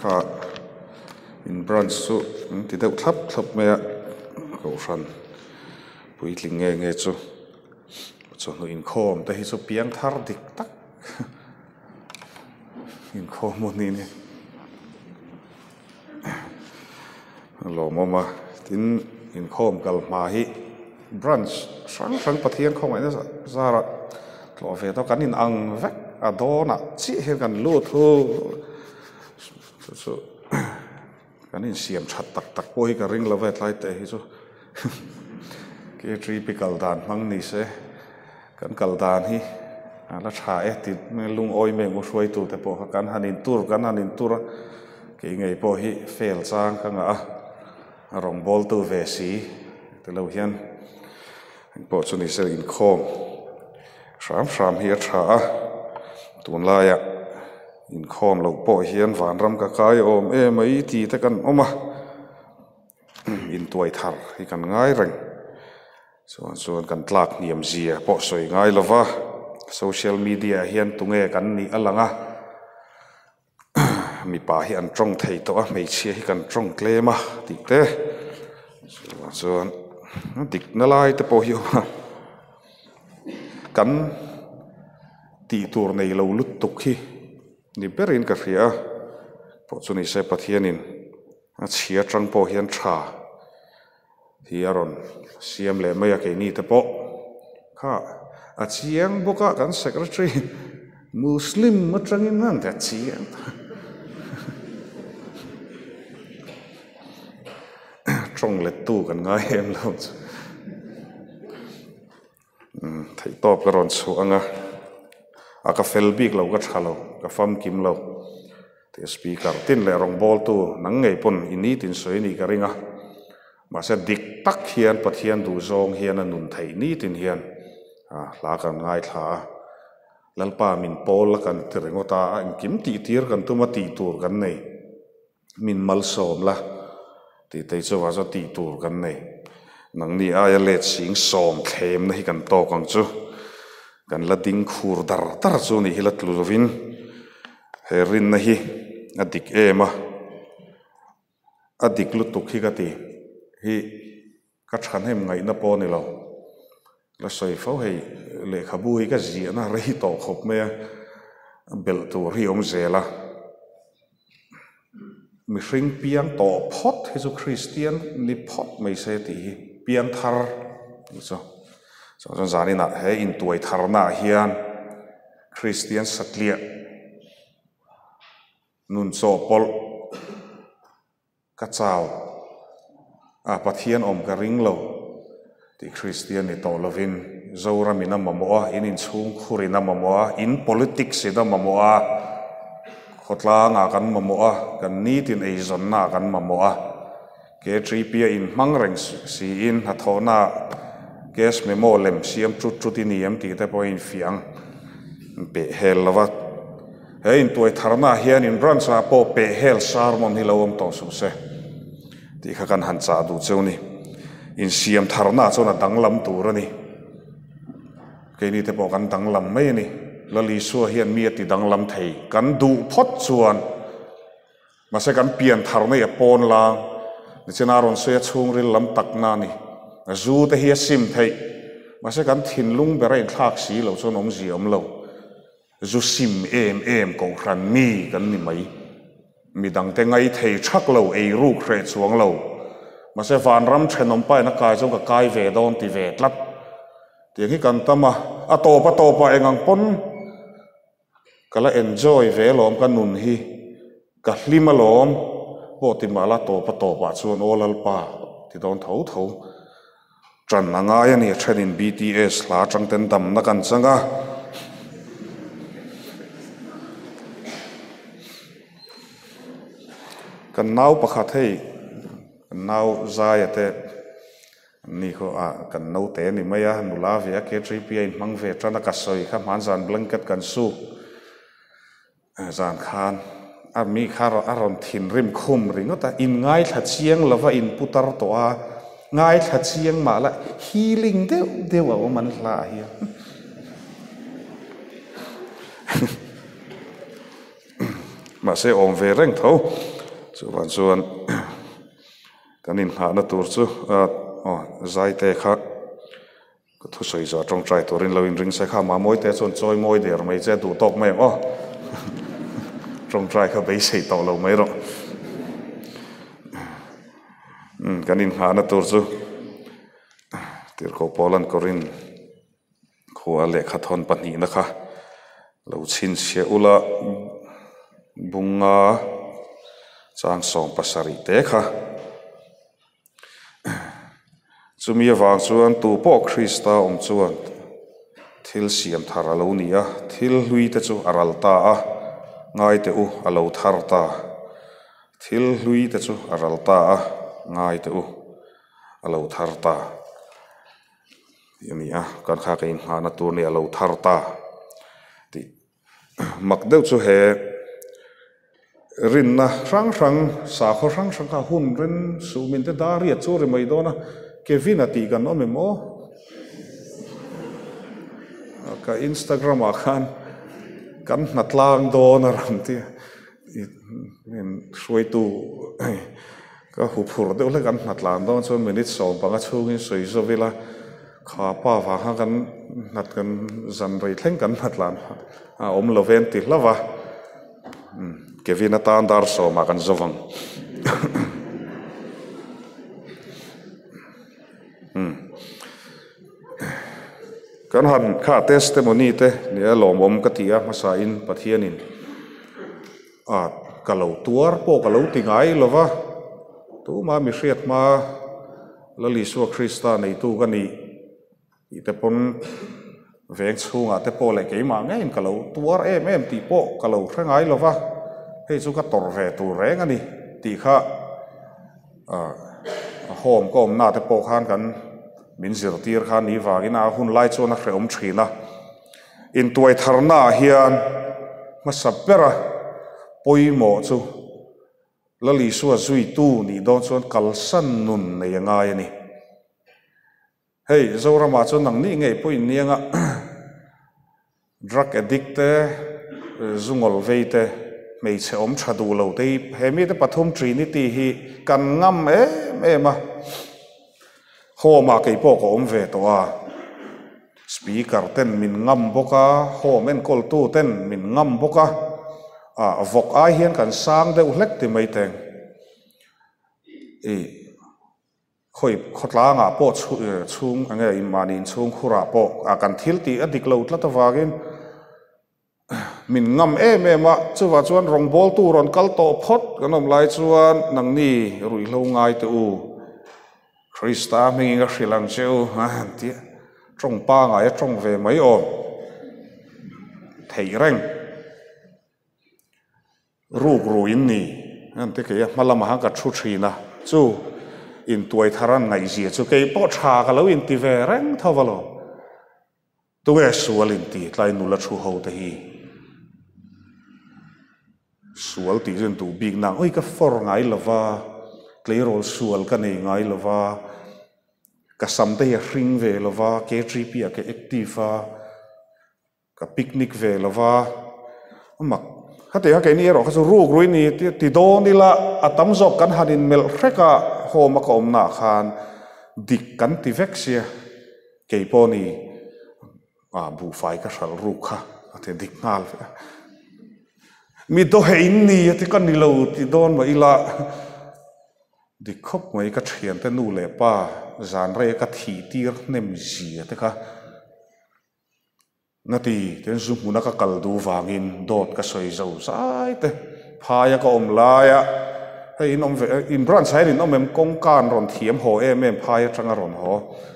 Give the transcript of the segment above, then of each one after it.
kha in branch su ti deuh thlap mai a ko ran puitling nge chu chu in khom te hi chu piang thar dik tak in khom mo ni ni lo mama tin in khom kal ma hi branch sang pathian khom ai na zara lo ve to kan in ang vek adona chi he kan lu thu chu kan in siam that tak poi ka ring lo ve tlai te hi chu ke typical dan mang ni se kan kal dan hi ala tha e ti lung oi me ngo suai tu te po kan hanin tur ke ngei po hi fail chang ka nga rong bol tu ve si te lo hian po chu ni se in khom ram hi tha tun la ya in khom lo po hian van ram ka kai om e mai ti te kan oma in tuai thar hi kan ngai reng chuan kan tlak niam zia po soi ngai lova social media hian tunge kan ni alanga mi pa hi an trong thei to a mei chia hi kan trong klema ti te chuan dik na lai te po hi kan ti tur nei lo lut tuk hi ni berin ka ria po chu ni se pathianin a chia tang po hian tha hi aron siam le mai ke ni te po kha a chiang boka kan secretary muslim ma tangin nan ta chiang trong le tu kan ngai em lo thei top ka ron chu anga aka fel bik lo ka thalo ka fam kim lo te speaker tin le rong bol tu nang ngei pon ini tin soi ni ka ringa ma se dik tak hian pathian du zong hian anun thei ni tin hian la kan ngai tha lalpa min pol kan tirengota in kim ti tir kan tuma ti tur kan nei min mal som la ti te chu wa zo ti tur kan nei nang ni aya let sing som thlem na hi kan to kang chu kan la ding khur dar chu ni hilat luvin he rin na hi adik ema adik lutuk hi ka ti hi ka than hem ngai na po ni lo la soi fo hei le khabu hi ka ji na rei to khop me bel tu ri om zela mi ring piang to phot hi chu christian ni phot mai se ti piang thar so zani na he in tuai thar na hian christian satlia nun so pol ka chao pathian om ka ring lo ti christian ni to lovin zora mina mamoa in chung khurina mamoa in politics se da mamoa khotla nga kan mamoa kan ni tin ei zon na kan mamoa ke tripia in mangreng si in hathona ges memo lem siam tut iniam ti te point fiang pe hel lawat hein tuai tharna hian in ran sa po pe hel sarmon hilawom to su se ti kha kan han cha du cheu ni in siam tharna chona danglam turani ke ni te po kan danglam mai ni lali su hian mi ti danglam thei kan du phot chuan ma se kan pian tharna ya pon lang ni chena ron se chung ril lam tak na ni zu te hi sim thei ma se kan thin lung bera in thak si lo chon om zi om lo zu sim em ko ran mi kan ni mai mi dang te ngai thei thak lo ei ru khre chuang lo ma se van ram thenom pai na kai zo ka kai ve don ti ve tlat ti hi kan tama a to pa engang pon kala enjoy ve lom kan nun hi ka hlima lom po ti mala to pa chuan olal pa ti don tho tran na nga ya ni thenin bts la tang ten dam na kan changa kan nau pakhat hei nau zaya te ni ko kan no te ni maya nula ve ke tripia in mang ve trana ka soi kha man zan blanket kan su zan khan mi khar aron thin rim khum ringota in ngai tha chiang lova in putar to a ngai tha chiang ma la healing de wa man la hi mà sẽ ôm về rèn thâu chuan chuan kanin hana tur chu zai te kha thu soi zo trong trai turin loin ring se kha ma moi te chon choi moi der mai che du tok mai trong trai kha bei sei to lo mai ro kanin hana tur chu tir ko Poland korin khuwa le kha thon pani na kha lo chin se ula bunga chang som pasari te kha chumi awang chuan tu po Krista chuan thil siam thar alo nia thil hlui te chu aral ta a ngai te u alo thar ta thil hlui te chu aral ta a ngai te u alo thar ta yani kan kha kein hana tur ni alo thar ta ti makdeu chu he rin na rang sa kho rang ka hun rin sumin te dari chu ri mai dona Kevin ati kan ome mo ka Instagram khan kan natlang do na ram ti in soi tu ka hu phur de le kan natlang do chon minute so panga chungin soi zo vela kha pa wa ha kan nat kan zan rei thleng kan natlan om loven ti lava Kevin ata andar so ma kan zowang kan han kha testimony te ni lomom ka tia masa in pathianin kalau tuar po kalau tingai lova tu ma mi hriat ma lali su Krista nei tu ka ni ite pon veng chunga te po le ke ma ngein kalau tuar em ti po kalau hrengai lova hei chu ka tor ve tu reng ani ti kha hom kom na te po khan kan min zir tir khan ni wagina hun lai chon a hreom thina in tuai tharna hian masapera poimo chu lali su zui tu ni don chon kalsan nun nei ngai ani hei zorama chu nang ni ngei poin nianga drug addict zungol veite mei che om thadu lo te hemi te pathum trinity hi kan ngam ema homa kei po ko om ve to a speaker ten min ngam boka homen kol tu ten min ngam boka vok ai hian kan sang de ulek ti mai teng khoi khotla nga po chung anga in manin chung khura po kan thil ti adik lo tla ta wagin min ngam ma chuwa chuan rong bol tu ron kal to phot kanom lai chuan nang ni rui lo ngai te u Krista ming nga Sri Lanka cheu ti trong pa ngai trong ve mai om thei reng ruk ruin ni an te ke malama ha ka thu thina chu in tuai tharan ngai zia chu ke po tha ka lo in ti ve reng thawalo tu ge sual in ti tlai nu la thu ho te hi sual ti jen tu big nang oi ka for ngai lova Clairol sual ka nei ngai lova ka samte ya ring ve lova ke tripi ka active ka picnic ve lova mak hate ha ke ni ro ka su ru grui ni ti do ni la atam zok kan hanin mel reka homa ka omna khan dik kan ti vexia ke poni bu fai ka sal ru kha ate dik ngal mi do hein ni ti kan ni lo ti don ma ila di khop mai ka thian te nu le pa zan re ka thi tir nem zia te ka nati ten zu mu na ka kal du wangin dot ka soi zo sai te phaya ka om la ya hei in om in branch sai in om em kong kan ron thiam ho em phaya tanga ron ho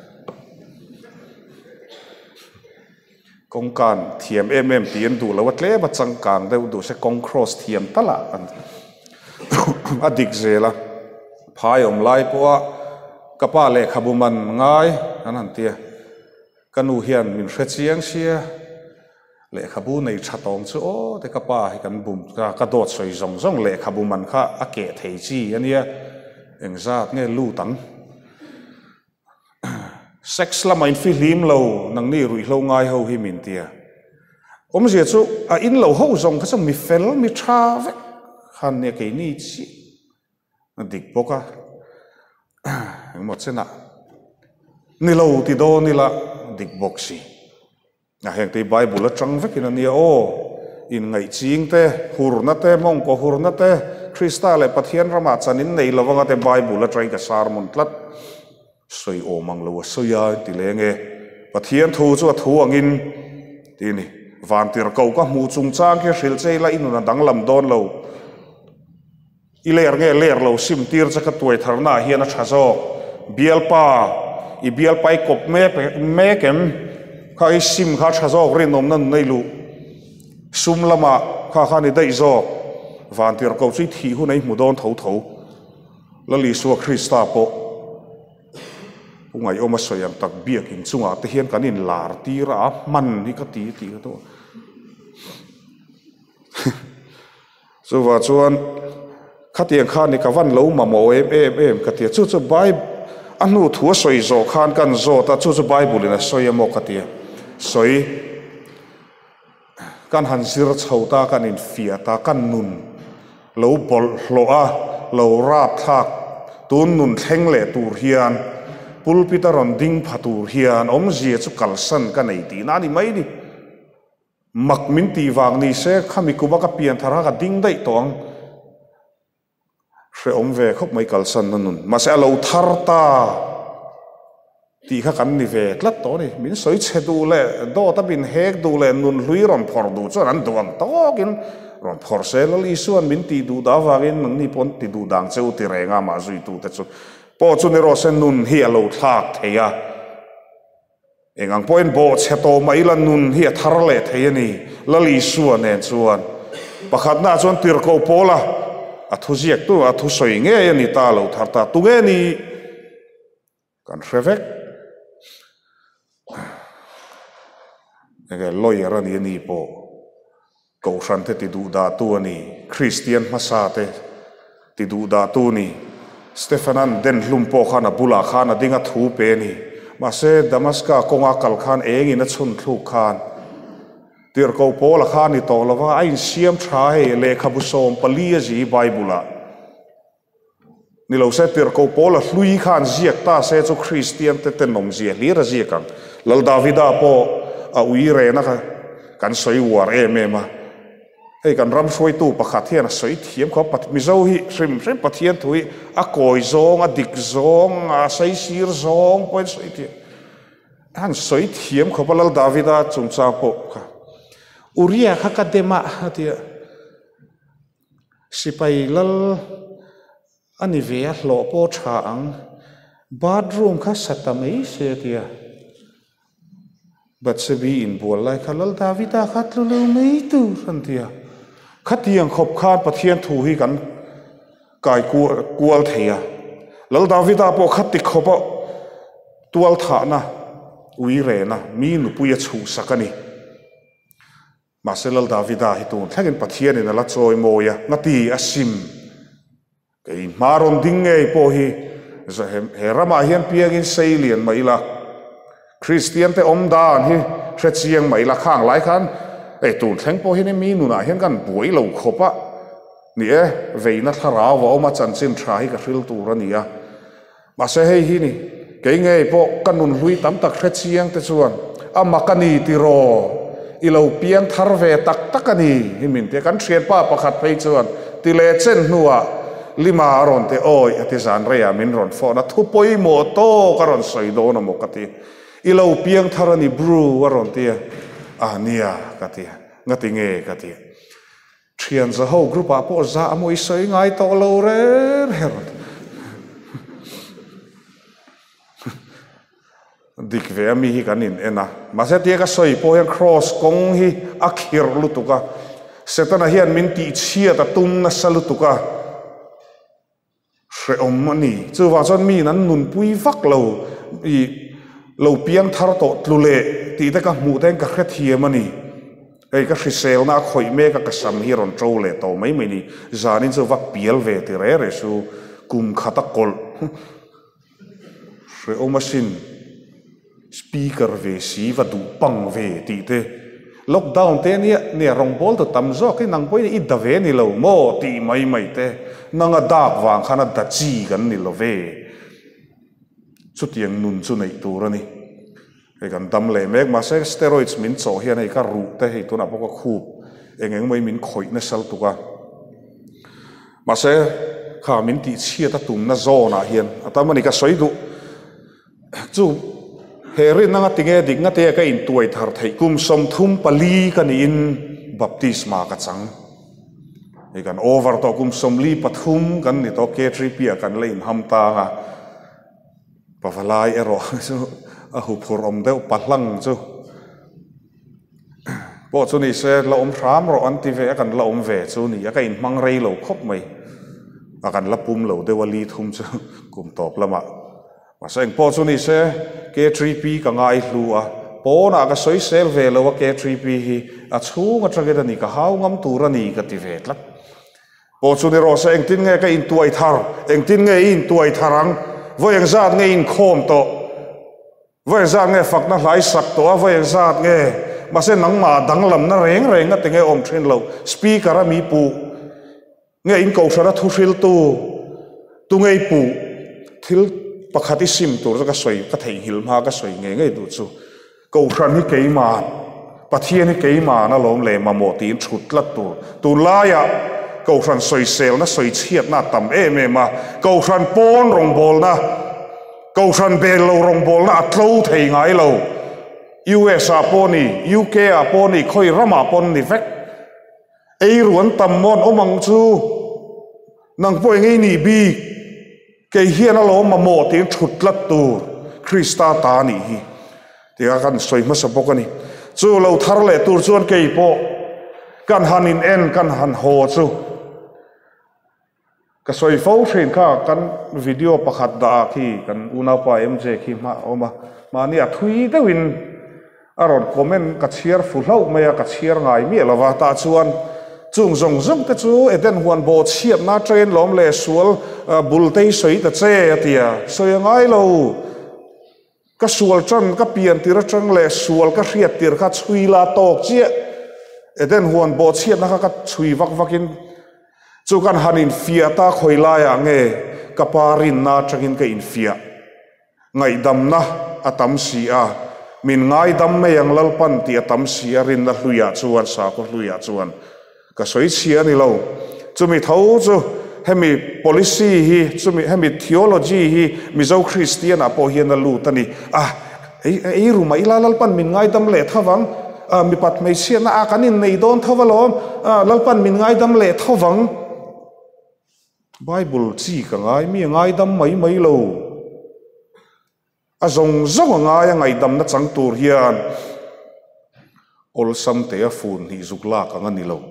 kong kan thiam em tien du lo tle ba chang kang de du se kong cross thiam tala an adik zela phai om lai po kapa le khabuman ngai anan tia kanu hian min hrechiang sia le khabu nei thatong chu o te kapa hi kan bum ka dot soi zong le khabuman kha ake thei chi ania engzat nge lu tang sex la main fi lim lo nang ni rui lo ngai ho hi min tia om zia chu in lo ho zong kha mi fel mi tha ve khan ne ke ni chi dik boka một sen ni lo ti do ni la dik boxi na heng ti bible la trang vekin ani o in ngai ching te hurna te mong ko hurna te krista le pathian rama chanin nei lawanga te bible la trai ka sarmon tlat soi o mang lo soya ti lenge pathian thu chu thu angin ti ni van tir ko ka mu chung chang ke hril chei la inuna dang lam don lo i ler nge ler lo sim tir cha ka tuai tharna hian a thazo bialpa i bialpai kop me kem kha i sim kha thazo rin nom nan nei lu sum lama kha ni dai zo van tir ko chi thi hu nei mu don tho tho la li su krista po ngai oma soyam tak biak in chunga te hian kanin lar tira man ni ka ti to so wa chuan khatiang khan ni ka van lo ma mo em ka ti chu bai anu thua soi zo khan kan zo ta chu bible na soyamo ka ti soi kan han sir chhota kan in fia ta kan nun lo bol hloa lo ra thak tun nun thleng le tur hian pulpita ron ding phatur hian om zia chu kalsan ka nei ti na ni mai ni mak min ti wang ni se khami kuba ka pian thara ka ding dai tong hre om ve khop mai kalsan nun ma se lo thar ta ti kha kan ni ve tlat to ni min soi che du le do ta bin hek du le nun hlui ron phor du chu ran duang to kin ron phor se lo li suan min ti du da wangin nang ni pon ti du dang cheu ti renga ma zui tu te chu po chu ni ro sen nun hi alo thak theya engang point bo cheto mai lan nun hi thar le thei ni lali suan nen chuan pakhat na chuan tir ko pola a thu ziak tu a thu soi nge ni ta lo thar ta tu nge ni kan hrevek ege lawyer ani ni po ko ran te ti du da tu ani christian masate ti du da tu ni Stefanan den lumpo khana bula khana dinga thu pe ni ma se damaska konga kal khan eng in a chun thu khan tir ko pola khan ni to lawa ai siam tha he le khabu som palia ji bible ni lo se tir ko pola hlui khan ziak ta se chu christian te te nom zia li ra zia kang lal davida po a ui re na kan soi war ma hei kan ram soi tu pakhat hian a soi thiam kho pat mi zo hi hrim pathian thui a koi zong a dik zong a sei sir zong point soi thi han soi thiam kho balal davida chungcha po kha uria kha ka dema hatia sipai lal ani ve a hlo po tha ang bathroom kha satamei se tia bat se bi in bol lai khalal davida khatlu lo mei tu ran tia khatiang khop khan pathian thu hi kan kai kual theya lal davida po khati khopa tual tha na ui re na mi nu puya chu sakani maselal davida hi tun thlagin pathian in la choi moya ngati asim kei maron ding ei po hi he rama hian piangin seilian maila christian te omdan hi hrechiang maila khang lai khan ei tun thleng po hi ni mi nu na hian kan buai lo khopa ni veina thara wa oma chanchin tha hi ka hril tur ania ma se hei hi ni ke nge po kanun hlui tam tak hrechiang te chuan amakani ti ro ilo piang thar ve tak takani hi min te kan thrian pa pakhat phei chuan ti le chen nuwa lima ron te oi ati zan rea min ron fo na thu poi mo to karon soi do na mo kati ilo piang thar ani bru waron te ania kati ngati nge kati thian za ho group a po za amoi soi ngai to lo re her dik ve mi hi kanin ena ma se tie ka soi po hian cross kong hi akhir lutuka setana hian min ti chia ta tum na salutuka hre omani chu wa chon mi nan nun pui vak lo i lo piang thar to tlule ti ta ka mu ten ka khre thiamani ei ka hrisel na khoi me ka sam hi ron trole to mai mai ni zanin chu vak pial ve ti re su kum khata kol hre omasin speaker ve si va du pang ve ti te lockdown te ni rong bol to tam zo cái nang poi i da ve ni lo mo ti mai te nanga dak wang khana da chi gan ni lo ve chu tiang nun chu nei tur ani e kan dam le mek ma se steroids min cho hian ei ka ru te hei tuna pok khu engeng mai min khoi na sal tuka ma se kha min ti chia ta tum na zo na hian atamani ka soi du chu herin nanga tinge dik nga te ka in tuai thar thei kum som thum pali kan in baptisma ka chang e kan over to kum som li pathum kan ni to K3P kan lein ham ta nga pavalai ero chu a hu phur om deuh pahlang chu po chu ni se la om ram ro an ti ve kan la om ve chu ni ka in mang rei lo khop mai akan lapum lo dewali thum chu kum top lama maseng po chu ni se K3P ka ngai hlua po na ka soi sel ve lo K3P hi a chunga trageda ni ka hau ngam turani ka ti ve tlat po chu ni ro se eng tin nge ka in tuai thar eng tin nge in tuai tharang voyang zat nge in khom to voyang zat nge fak na hlai sak to voyang zat nge mase nang ma dang lam na reng reng a tinge om thin lo speaker a mi pu nge in ko sara thu hril tu ngei pu thil pakhati sim tur ka soi ka thei hil ma ka soi nge du chu ko ran hi keiman pathian hi keiman a lom le ma mo tin thut lat tu la ya ko ran soi sel na soi chiat na tam em ma ko ran pon rong bol na ko ran bel lo rong bol na atlo thei ngai lo US a poni UK a poni khoi rama pon ni vek ei ruan tam mon omang chu nang poi ngei ni bi ke hian a lo ma mo tin thut lat tu Krista ta ni hi tia kan soi ma sapok ani chu lo thar le tur chuan ke po kan hanin en kan han ho chu ka soi fo thin kha kan video pakhat da khi kan una pa MJ khi ma oma ma ni a thui deuin aron comment ka chiar fu hlo me ka chiar ngai mi lawa ta chuan chung zong te chu eden huan bo chiat na train lom le sual bul te soi ta che atia soi ngai lo ka sual chan ka pian tira chang le sual ka riat tir kha chui la tok chia eden huan bo chiat na ka chui vak vakin chu kan hanin fia ta khoila ya nge ka parin na changin ka in fia ngai dam na atam si a min ngai dam me yang lalpan ti atam si a rin na hluya chuan sa ko hluya chuan ka soi chia ni lo chumi tho chu hemi policy hi chumi hemi theology hi mizo Christian apo hian lu tani ei ru mai lalpan min ngai dam le thawang mi pat mai sia na akanin nei don thawalom lalpan min ngai dam le thawang Bible chi ka ngai mi ngai dam mai lo a zong ngai ngai dam na chang tur hian ol sam te a fun hi zukla ka ngani lo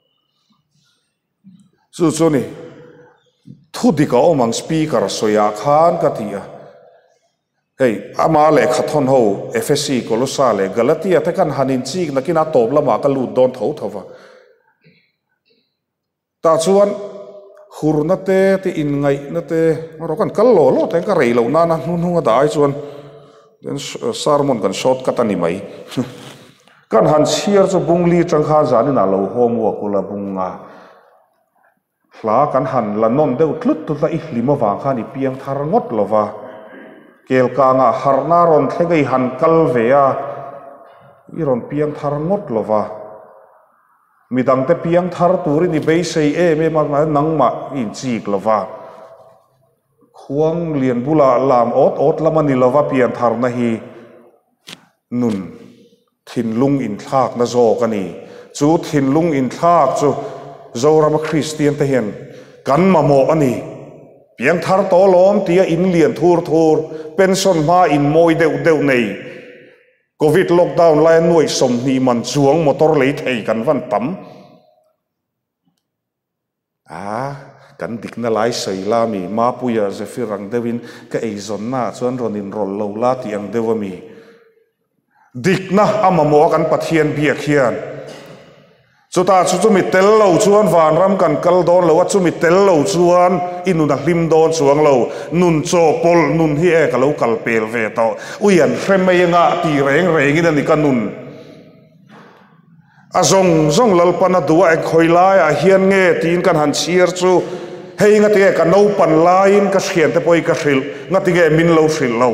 chu ni thu di ka omang speaker soya khan ka tia hey ama le khathon ho FSC kolosa le galatia te kan hanin chi na kina top lama ka lu don tho thova ta chuan hurna te in ngai na te ro kan kal lo te ka rei lo na nu dai chuan den sermon kan shortcut ani mai kan han chiar chu bungli tangkha zani na lo homework kula bunga hla kan han la non deuh tlut tu la i hlima wang kha ni piang thar ngot lova kel ka nga harna ron thlegei han kal vea i ron piang thar ngot lova midang te piang thar turi ni be sei me ma nang ma in chik lova khuang lian bula lam ot lamani lova piang thar na hi nun thin lung in thak na zo kani chu thin lung in thak chu Zorama Christian te hian kan ma mo ani piang thar to lom tia in lian thur pension ma in moi deu nei covid lockdown lai nuai som ni man chuang motor lei thei kan van pam kan dikna lai sei la mi ma puya zefirang dewin ka eizon na chuan ronin rol lo la tiang dewami dikna amamo kan pathian biak hian chuta chu mi tel lo chuan van ram kan kal don lo chu mi tel lo chuan inuna hlim don chuang lo nun cho pol nun hi e ka lo kal pel ve to uian hremei nga ti reng in ani kanun zong lalpana duwa ek khoilai a hian nge tin kan han chiar chu hei ngati ka no pan lain ka khian te poi ka hril ngati ge min lo hril lo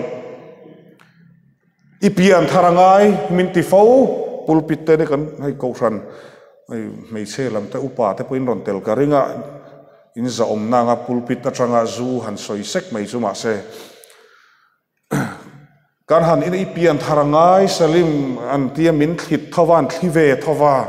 ipian tharangai min ti fo pulpit te ne kan hai ko ran mei che lam te upa te poin ron tel ka ringa in za om na nga pulpit na tanga zu han soi sek mei chu ma se kan han in ipian tharangai salim an tia min thlit thawan thlive thawa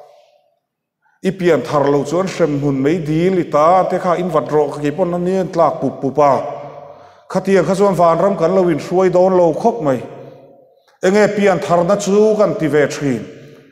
ipian tharlo chuan hrem hun mei dil ita te kha in vatro ki pon an nen tlak pupa khatia kha chuan van ram kan lo in hruai don lo khop mai enge pian tharna chu kan ti ve thin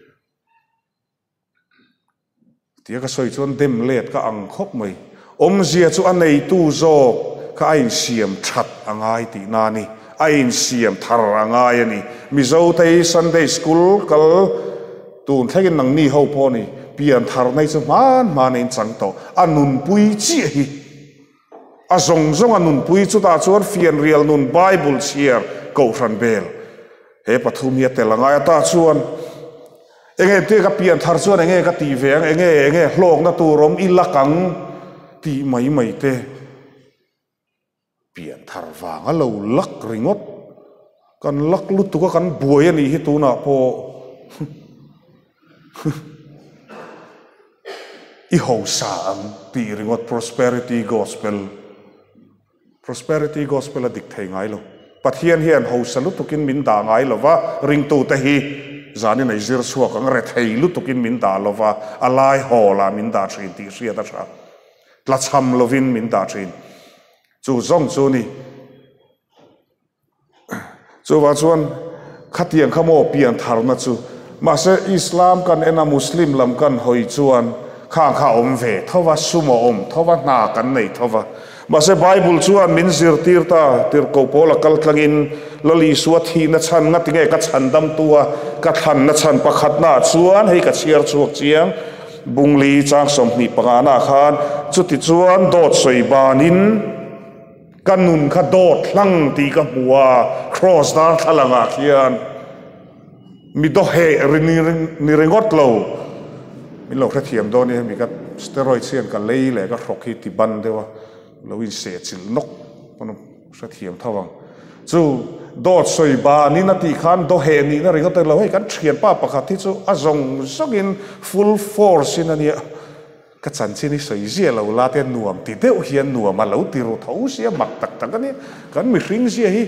tia ka soi chuan dem let ka ang khop mai om zia chu anei tu zo ka ain siam that angai ti na ni ain siam thar angai ani mizo te Sunday school kal tun thegin nang ni ho po ni pian thar nei chu man in chang to anun pui chi hi azong anun pui chu ta chuan fian real nun Bible share ko ran bel he pathum hi telangai ta chuan enge te ka pian thar chuan enge ka ti veng enge hlok na turom ilakang ti mai te pian thar wanga lo lak ringot kan lak lu tu kan buai ani hi tu na po i ho sa ang ti ringot prosperity gospel adik thei ngai lo pathian hian ho sa lu tukin min da ngai lo wa ring tu te hi zani nei zir suak ang re thei lu tukin min da lo wa alai hola min da thin ti ria ta tha tla cham lovin min da thin chu zong chu ni chu wa chuan khatiang khamo pian thar na chu ma se Islam kan ena Muslim lam kan hoi chuan kha om ve thowa sumo om thowa na kan nei thowa ma se Bible chuan min zir tir ko pola kal tlangin lali suat hi na chan nga tinge ka chan dam tua ka than na chan pakhat na chuan hei ka chiar chuak chiang bungli chang som ni pangana khan chuti chuan dot soi banin kanun kha dot thlang ti ka huwa cross dar thalanga khian mi do he ni ringot lo mi lo kha thiam do ni mi ka steroid sian ka lei le ka rokhi ti ban dewa lo in se chil nok pano sa thiam thawang chu dot soi ba ni na ti khan do he ni na ringot lo he kan thian pa pakhat thi chu azong zogin full force in ania ka chan chini soi zia lo la te nuam ti deuh hian nuam a lo ti ro tho sia mak tak ani kan mi hring zia hi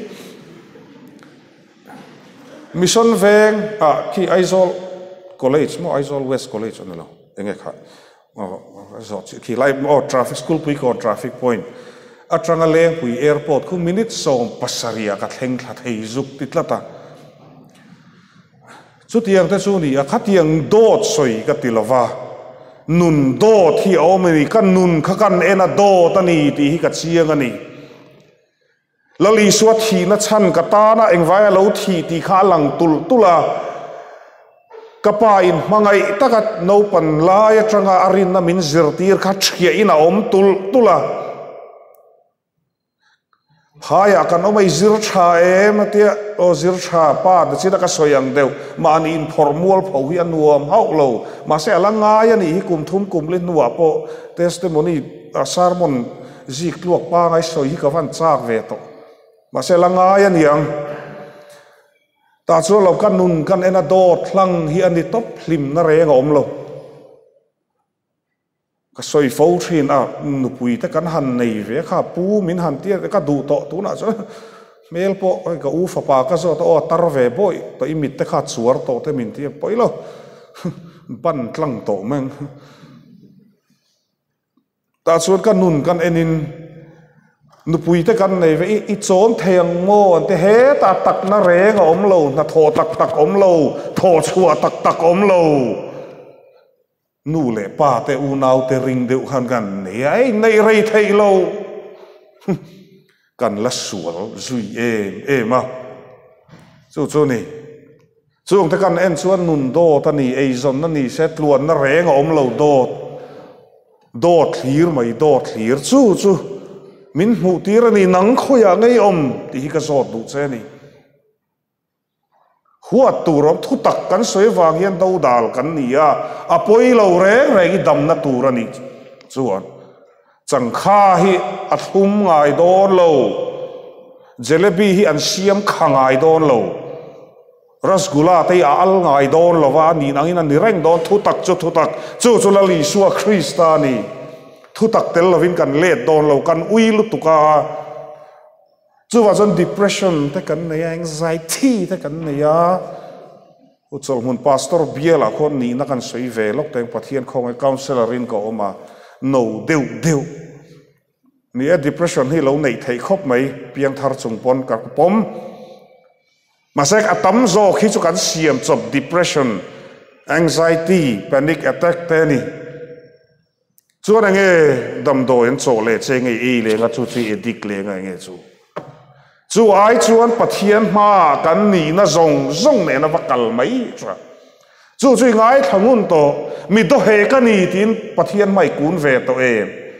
mission veng ki Aizol college mo Aizol West college anelo enge kha so ki lai mo traffic school pui ko traffic point atanga leng pui airport khu minute som pasaria ka thleng thla thei zuk titlata chutiang te chu ni a khatiang dot soi ka tilova nun dot hi omeni kan nun kha kan ena dot ani ti hi ka chiang ani lali suat hi na chan ka ta na engwai lo thi ti kha lang tula kapa in mangai takat no pan la ya tranga arin na min zirtir kha thia ina om tula haya kan omai zir tha matia o zir tha pa da chida ka soyang deu man in formual pho hi anuam hau lo ma se alanga ya ni kum thum kum le nuwa po testimony sermon zik luak pa ngai soi hi ka van chak ve to ma se langa ya ni ang ta chu lo kan nun kan ena dot thlang hi ani top hlim na re ngom lo ka soi fo thin nu pui te kan han nei ve kha pu min han tia ka du to tu na chu mel po ka u fa pa ka zo to tar ve boy to imit te kha chuar to te min tia poilo ban tlang to meng ta chu kan nun kan enin nu pui te kan nei ve I chon theng mo an te he ta tak na re ngom lo na tho tak om lo tho chua tak om lo nu le pa te u nau te ring deuh khan kan nei nei rei thei lo kan la sual zui ma chu ni chung te kan en chuan nun do ta ni ei zon na ni set luan na reng om lo do thlir mai do thlir chu min mu tir ani nang khoya ngei om ti hi ka zot du che ni huat turom thu tak kan soi wang hian do dal kan nia apoi lo reng reng i dam na turani chuan chang kha hi athum ngai don lo jalebi hi an siam khangai don lo rasgula te al ngai don lo wa ni nangin an reng don thu tak chu la li suwa kristani thu tak tel lovin kan let don lo kan ui lu tuka chu wa zon depression te kan nei anxiety te kan nei a uchol mun pastor biela khon ni na kan soi ve lok teng pathian khong counselor in ko oma no deu ni a depression hi lo nei thei khop mai piang thar chung pon ka pom masek atam zo khi chu kan siam chop depression anxiety panic attack te ni chuan ange dam do en cho le che ngei e le nga chu chi edik le nga nge chu ai chuan pathian ma kan ni na zong ne na vakal mai cha chu ngai thangun to mi do he ka ni tin pathian mai kun ve to e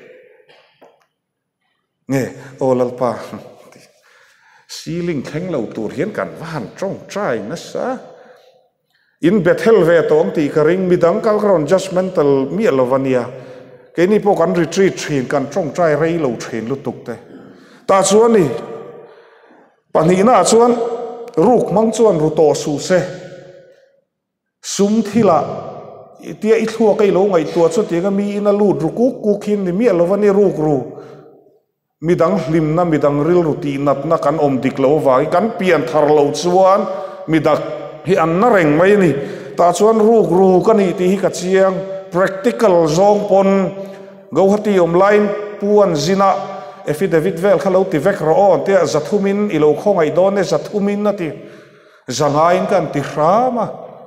nge olalpa ceiling theng lo tur hian kan van trong trai na sa in bethel ve tong ti ka ring midang kal ron judgmental mi lovania ke ni po kan retreat thin kan trong trai rei lo thin lu tuk te ta chuan ni pani na chuan ruk mang chuan ru to su se sum thila tia I thua kai lo ngai tua chu ti ga mi na lu ru ku khin ni mi lovani ruk ru midang lim na midang ril ruti nat na kan om dik lo wa kan pian thar lo chuan midak hi an na reng mai ni ta chuan ruk ru kan ni ti hi ka chiang practical zong pon go hati online puan zina affidavit vel khalo ti vek ro on te zathumin ilo khongai don ne zathumin na ti zangain kan ti rama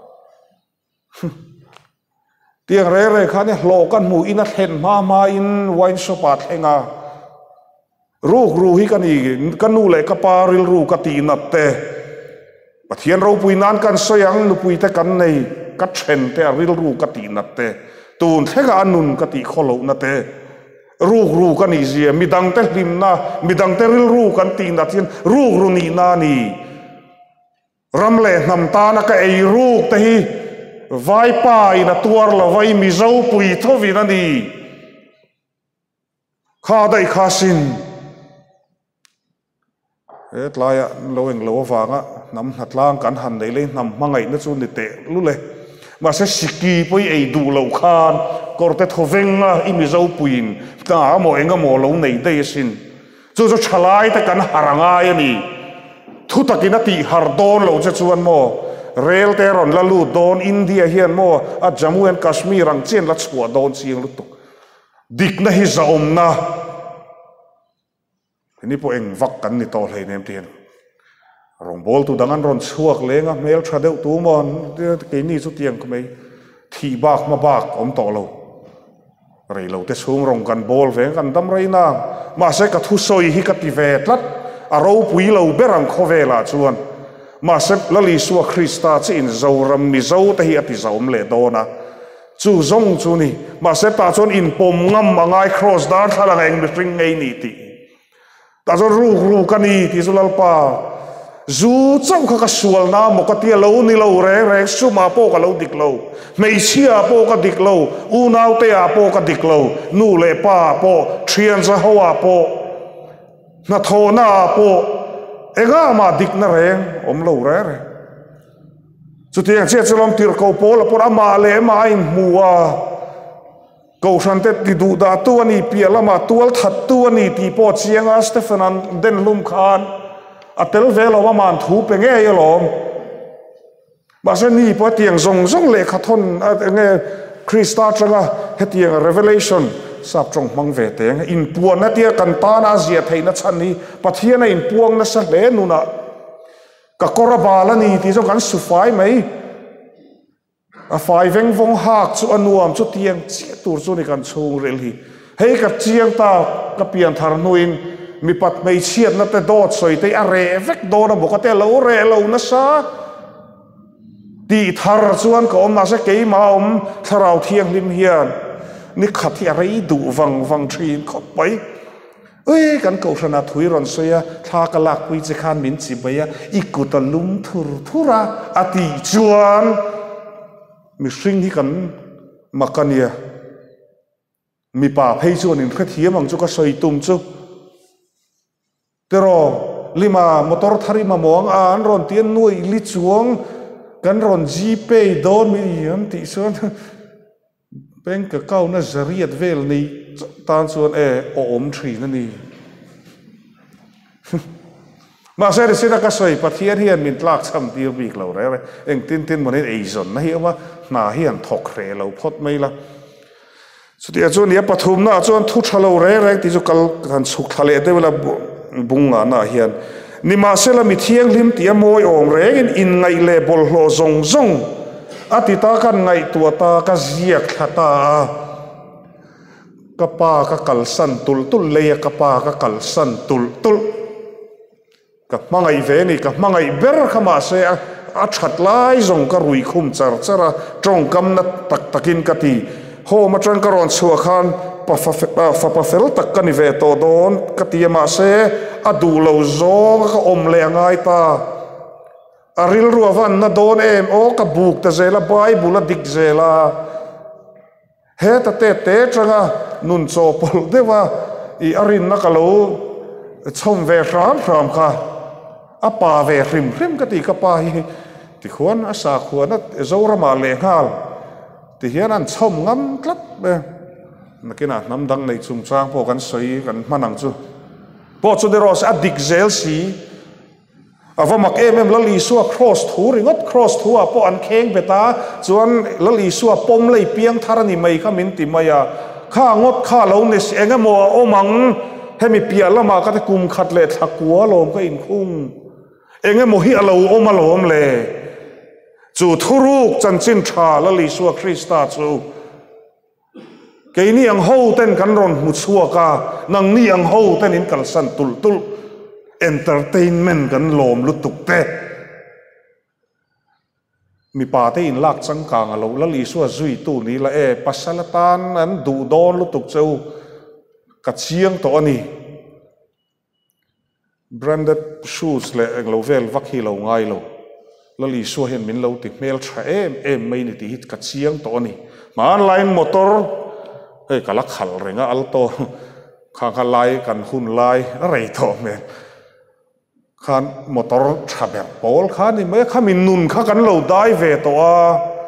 tiang re khane hlo kan mu ina thlen ma in wine shop at henga ruk ru hi kanu le ka paril ru ka ti nat te pathian ro pui nan kan soyang nu pui te kan nei ka then te ril ru ka ti nat te tun thega anun ka ti kholo na te ruk ru ka ni zia midang te hlim na midang te ril ru kan ti nat hin ruk ru ni na ni ramle nam ta na ka ei ruk te hi vai pa ina tuar la vai mi zo pui thovi na ni kha dai kha sin tlaya loeng lo wanga nam hatlang kan han dei le nam mangai na chu ni te lu le ma se siki poi ei du lo khan korte thovenga imi zo puin ta mo enga mo lo nei dei sin chu chalai ta kan haranga yani thu takina ti har don lo che chuan mo rail te ron la lu don India hian mo a Jammu and Kashmir ang chen la chua don chiang lu tuk dik na hi za om na ni po eng vak kan ni to hlei nem tian rong bol tu dangan ron chuak lenga mel thadeu tu mon ke ni chu tiang kmei thi bak ma bak om to lo rei lo te chung rong kan bol ve kan dam reina ma se ka thu soi hi ka ti ve tlat a ro pui lo berang khovela chuan ma se lali suwa Krista chi in zoram mi zo te hi ati zom le dona chu zong chu ni ma se ta chon in pom ngam angai cross dar thalang eng mi ring ngei ni ti ta zo ru kani ti zulal pa zu chau kha sual na mo ka ti lo ni lo re su ma po ka lo dik lo mei chia po ka dik lo u nau te a po ka dik lo nu le pa po thian za ho a po na tho na po ega ma dik na reng om lo re chu tiang che chalom tir ko po la por ama le ma in muwa ko sante ti du da tu ani piala ma tual that tu ani ti po chianga Stephanan den lum khan atel velo wa man thu pe nge yelom ba se ni po tiang zong le khathon nge Krista changa hetiang revelation sap trong mang ve teng in puan na tia kan ta na zia theina chan ni pathiana in puang na sa le nu na ka korabala ni ti zo kan sufai mai a fai veng vong hak chu anuam chu tiang chi tur chu ni kan chung rel hi hei ka chiang ta ka pian thar nuin mi pat mei chiat na te dot soi te a re vek do na bo ka te lo re lo na sa ti thar chuan ko ma se ke ma tharau thiang lim hian ni khat hi a rei du wang thin khop pai ơi kan cầu sana thui ron soya tha ka lak pui che khan min chi baya ikuta lum thura ati chuan mi hring hi kan makania mi pa phei chuan in kha thiam ang chu ka soi tum chu pero lima motor thari ma mong an ron tian nuai li chuang kan ron gpay don mi yam ti chuan bank account na zariat vel ni tan chuan om thri na ni mà sẽ được cái soi bắt hiền hiền mình lắc chăm tiêu bị lâu rồi anh tin tin mình ấy zon na hiền mà na hiền thọc rẻ lâu phốt mấy la so thì cho nên bắt thum na cho thu thà lâu rồi thì cho cần suk thà lệ đây là bung na hiền ni mà sẽ là mi thiêng lim tiêm môi ôm rồi in ngày lệ bol lo zong zong ati ta kan ngày tua ta ka ziak thata kapa ka kalsan tul leya kapa ka kalsan tul ka mangai ve ni ka mangai ber khama se a that lai zong ka rui khum chara trong kam na takin ka ti ho ma tran ka ron chua khan pa fel tak ka ni ve to don ka ti ma se a du lo zo ka om le ngai ta aril ruavan na don em o ka buk ta zela bible dik zela he ta te tranga nun cho pol dewa I arin na kalo chom ve ram kha apa ve rim ka ti ka pa hi ti khuan asa khuan zora ma le ngal ti hian an chom ngam tlat be nakina nam dang nei chung chang po kan soi kan manang chu po chu de ros adik zel si avamak lali suwa cross thu ringot cross thu a po an kheng beta chuan lali suwa pom lei piang tharani mai kha min ti maya kha ngot kha lo nes enga mo omang hemi pia lama ka te kum khat le thakua lom ka in khung enga mo hi alo omalom le chu thuruk chanchin tha lali suwa krista chu ke ni ang ho ten kan ron mu chua ka nang ni ang ho ten in kalsan tul entertainment kan lom lutuk te mi pa te in lak changkang alo lali suwa zui tu ni la pasalatan an du don lutuk cheu ka chiang to ani branded shoes le englo vel vakhi lo ngai lo lali suwa hen min lo ti mel tha em mai ni ti hit ka chiang to ani man line motor kala khal renga alto kha lai kan hun lai rei to men khan motor thaber pol khan ni me khamin nun kha kan lo dai ve to a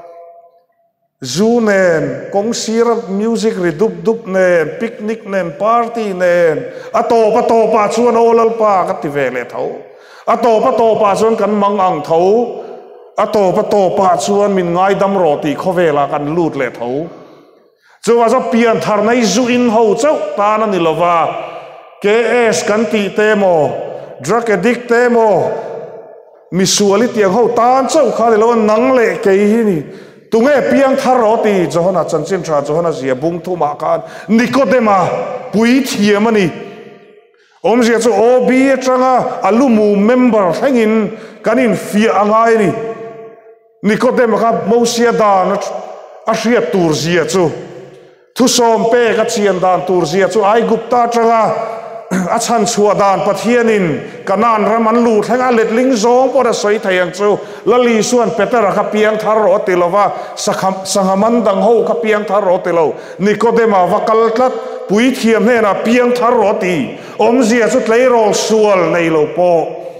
zoo nen kong sira music redup nen picnic nen party nen ato pa chuan olal pa ka ti ve le tho ato pa chuan kan mang ang tho ato pa chuan min ngai dam ro ti khovela kan lut le tho chu wa zo pian thar nei zu in ho chau ta na ni lova ks kan ti te mo drug addict te mo misuali tiang ho tan chau kha le lo nang le ke hi ni tunge piang thar ro ti johona chanchin tra johona zia bung thu ma kan nikodema pui thiam ani om zia chu ob atanga alumu member hangin kanin fi angai ni nikodema ka mosia dan a hria tur zia chu thu som pe ka chian dan tur zia chu ai gupta atanga a chan chua dan pathianin kanan raman lu thenga letling zong pora soi thayang chu lali suan petara ka piang thar ro tilova sangaman dang ho ka piang thar ro tilo nikodema vakal tlat pui thiam he na piang thar ro ti om zia chu tlei rol sual nei lo po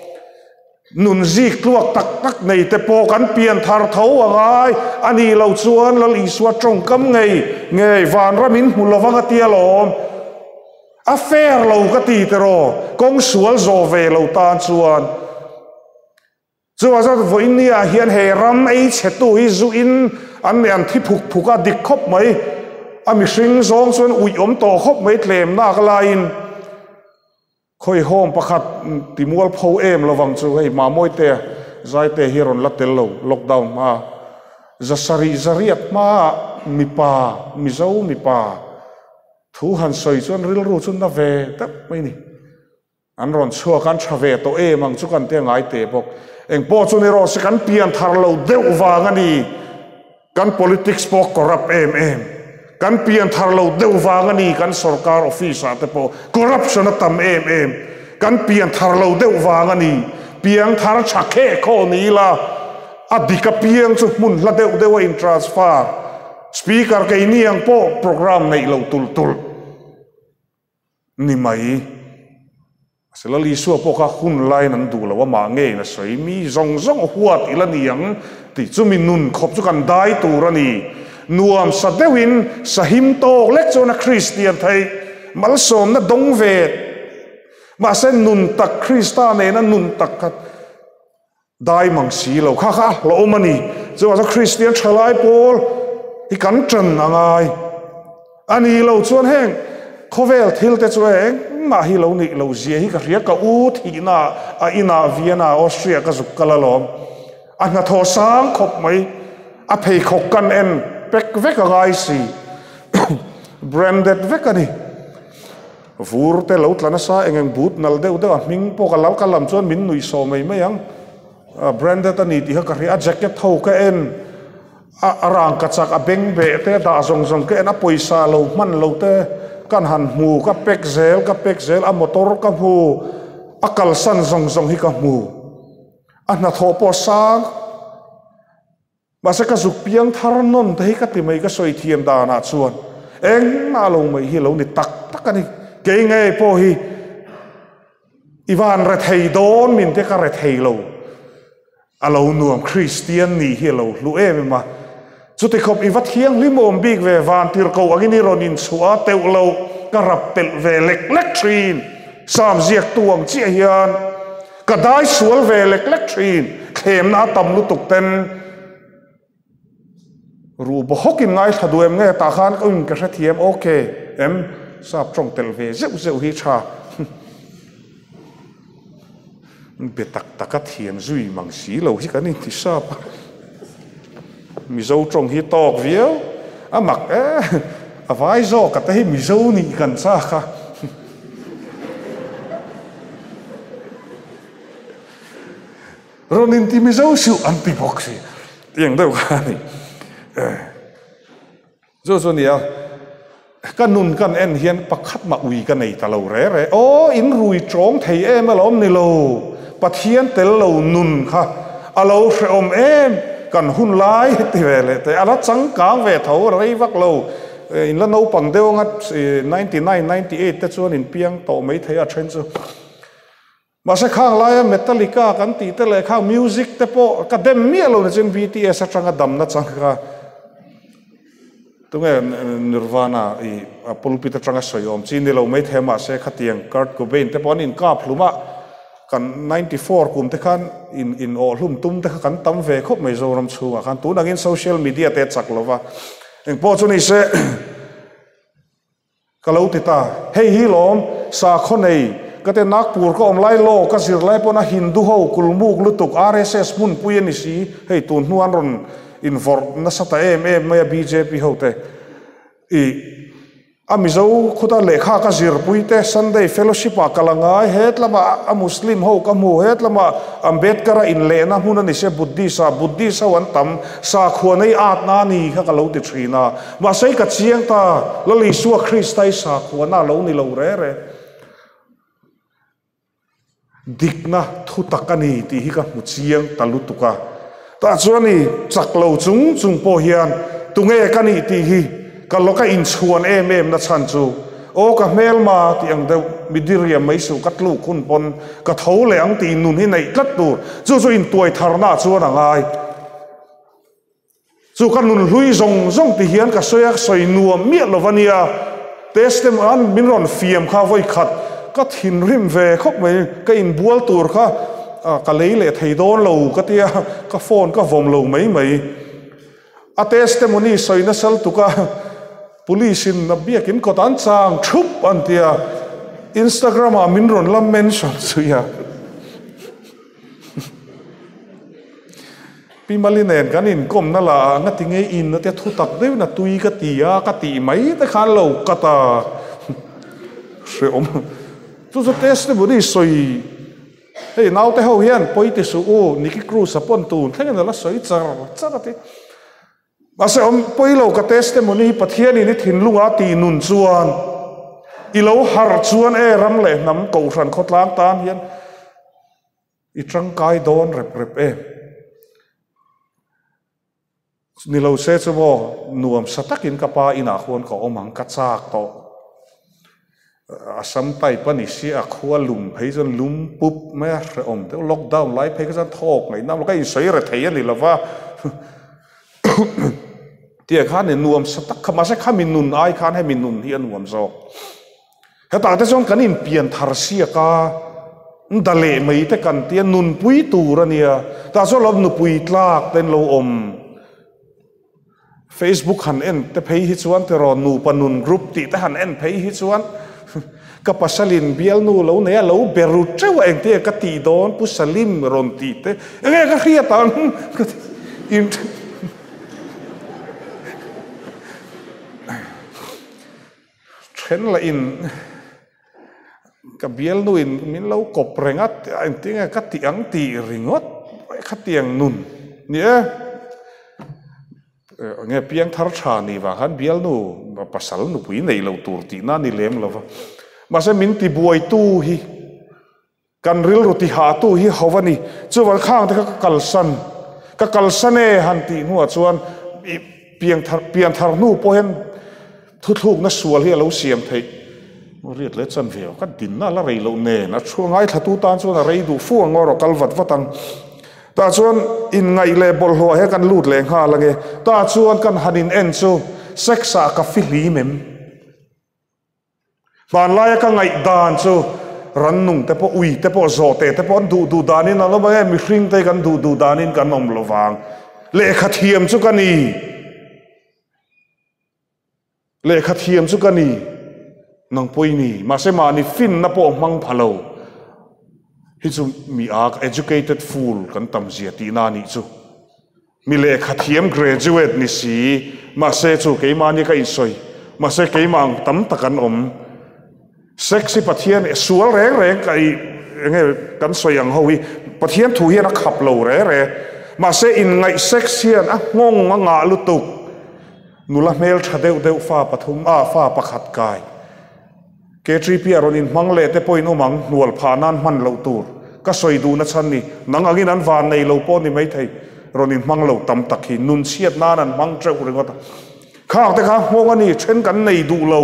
nun zik luak tak nei te po kan pian thar tho angai ani lo chuan lali suwa trong kam ngei van ramin hulawanga tialom affair lo ka ti tero kong sual zo ve lo tan chuan chuwa za vo india hian he ram ei chetu hi zu in an thi phuk a dik khop mai ami hring zong chuan ui om to khop mai tlem na ka lain khoi hom pakhat timual pho em lawang chu hei ma moi te zai te hiron latel lo lockdown ma zariat ma mi pa thu han soi chuan ril ru chun na ve tak mai ni an ron chua kan thave to mang chu kan te ngai te bok eng po chu ni ro se kan pian thar lo deuh wang ani kan politics po corrupt em kan pian thar lo deuh wang ani kan sarkar office ate po corruption tam em kan pian thar lo deuh wang ani piang thar chakhe kho ni la adika piang chu mun la deuh in transfer speaker ke ni ang po program nei lo tul ni mai sela li su po ka hun lai nan du lo ma nge na soi mi zong huat ila ni ang ti chu min nun khop chu kan dai tu ra ni nuam sa dewin sa him to lek chona Christian thai mal som na dong ve ma sen nun tak Krista ne na nun tak kat dai mang si lo kha lo mani chu as Christian thalai pol hi kan tran angai ani lo chuan heng khovel thil te chueng ma hi lo ni lo zia hi ka ria ka u thi na a ina Vienna Austria ka zuk kala lom an na tho sang khop mai a phei khok kan en pek vek gai si branded vek ani vur te lo tlana sa engeng but nal deuh ming po kalal kalam chuan min nui so mai yang branded ani ti ka ria jacket tho ka en arang ka chak a beng be te da zong ke en a poisa lo man lo te kan han mu ka pek zel a motor ka mu akal san zong hi ka mu ana tho po sang basa ka zuk piang thar non te ka ti mai ka soi thiam da na chuan eng ma lo mai hi lo ni tak ani ke nge po hi ivan re thei don min te ka re thei lo alo nuam Christian ni hi lo lu em ma chu te khop i vat hiang limom big ve van tir ko agini ronin chua teu lo ka rap pel ve lek trin sam ziak tuang chi hian ka dai sual ve lek trin khem na tam lu tuk ten ru bo hokin ngai thaduem nge ta khan ko in ka sa thiam okay em sap trong tel ve zeu hi cha be tak thiam zui mang si lo hi kan ti sap mi zo trong hi tok viau a mak a vai zo ka te mi zo ni kan cha kha ronin ti mi zo siu anti boxi tiang deuh ka ni zo ni a kan nun kan en hian pakhat ma ui kan nei ta lo re o in rui trong thei em alom ni lo pathian tel lo nun kha alo hre om em kan hun lai ti vele te ala chang kang ve tho rei vak lo in la no pang deu ngat 99 98 te chuan in piang to mai thei a then chu ma se khang lai Metallica kan ti te le khang music te po ka dem mi lo na chen BTS atanga dam na chang ka tu nge Nirvana i pulpit atanga soyom chin ni lo mai thema se khatiang Kurt Cobain te pon in ka phluma kan 94 kum te khan in all hum tum te kan tam ve khop mai zo ram chunga khan tu nangin social media te chak lova eng po chu ni se kalau tita hei hi lom sa khonei kate Nagpur ko omlai lo ka sir lai pona Hindu ho kulmuk lutuk RSS mun puyen si hei tun nuan ron infor na sata em maya BJP ho te i amizo khuda lekha ka zir puite Sunday fellowship a kalangai hetlama a muslim ho ka mu hetlama Ambedkar in le na huna ni se buddhisa wan tam sa khonei at na ni kha ka lo ti thrina ma sei ka chiang ta lo li su Christai sa khona lo ni lo re dikna thu takani ti hi ka mu chiang talutuka ta chuani chaklo chung po hian tunge kani ti hi ka loka in chuan em na chan chu o ka mel ma ti ang deuh midiria mai su katlu khun pon ka tho le ang ti nun hi nei tlat tu chu in tuai tharna chuan angai chu kan nun hlui zong ti hian ka soi nuam mi lovania testem an minron fiam kha voi khat ka thin rim ve khop mai ka in bual tur kha ka leile thei don lo ka tia ka phone ka vom lo mai a testimony soina sal tuka police in na biakin ko tan chang thup an tia Instagram a minron lam mention suya pimalinen kan in kom na la nga tinge in na te thu tak de na tui ka tia ka ti mai te khan lo ka ta se om tu so testimony soi hey now te ho hian poi te su o niki cruise upon tu theng na la soi char te mà sẽ ông bây lâu cái testimony bắt hiền ini thìn lung á tì nun chuan lâu har chuan ram lệ nắm cầu sàn khót lang tan hiền trăng cai đón rep ni lâu sẽ cho bo nuam satakin kapa ina khuan ko omang kachak to asam tai pani si akhua lum phei jon lum pup me om te lockdown lai phei ka jan thok ngai nam ka in soi ra thei ani lova tia khan ne nuam satak khama se khamin nun ai khan he min nun hi anuam zo heta te jon kan in pian thar sia ka dale mai te kan tia nun pui tur ania ta zo lob nu pui tlak ten lo om Facebook han en te phei hi chuan te ro nu panun group ti te han en phei hi chuan ka pasalin bial nu lo ne lo beru trewa eng te ka ti don pu salim ron ti te nge ka khia tan in chen la in ka bial nu in min lo kop rengat eng te ka ti ang ti ringot ka tiang nun nia nghe piang thar tha ni wa han bial nu pasal nu pui nei lo tur ti na ni lem lo ma se min ti buai tu hi kan ril ru ti ha tu hi howani chu wal khang te ka kalsan e han ti nu chuan piang thar nu po hen thuk na sual hi lo siam thei riat le chan veo ka din na la rei lo ne na chuangai thatu tan chuan a rei du fu angor kalvat watang ta chuan in ngai le bol ho he kan lut le nga lange ta chuan kan hanin en chu sexa ka fili mem ban lai ka ngai dan chu ran nung te po ui te po zo te po du danin alo ba mi hring te kan du danin kan om lowang le khathiam chu kani le khathiam chu kani nang poi ni ma se ma ni fin na po mang phalo hi chu mi ak educated fool kan tam zia ti na ni chu mi le khathiam graduate ni si ma se chu ke ma ni ka in soi ma se ke mang tam takan om sexy pathian sual reng kai nge kan soi ang howi pathian thu hian a khap lo re ma se in ngai sexian a ngong nga lutuk nula mel thadeu fa pathum a fa pakhat kai K3P aron in mangle te poin umang nual phanan man lo tur ka soi du na chan ni nang angin an van nei lo po ni mai thei ron in mang lo tam tak hi nun siat na nan mang treu ringota khang te kha hong ani chen kan nei du lo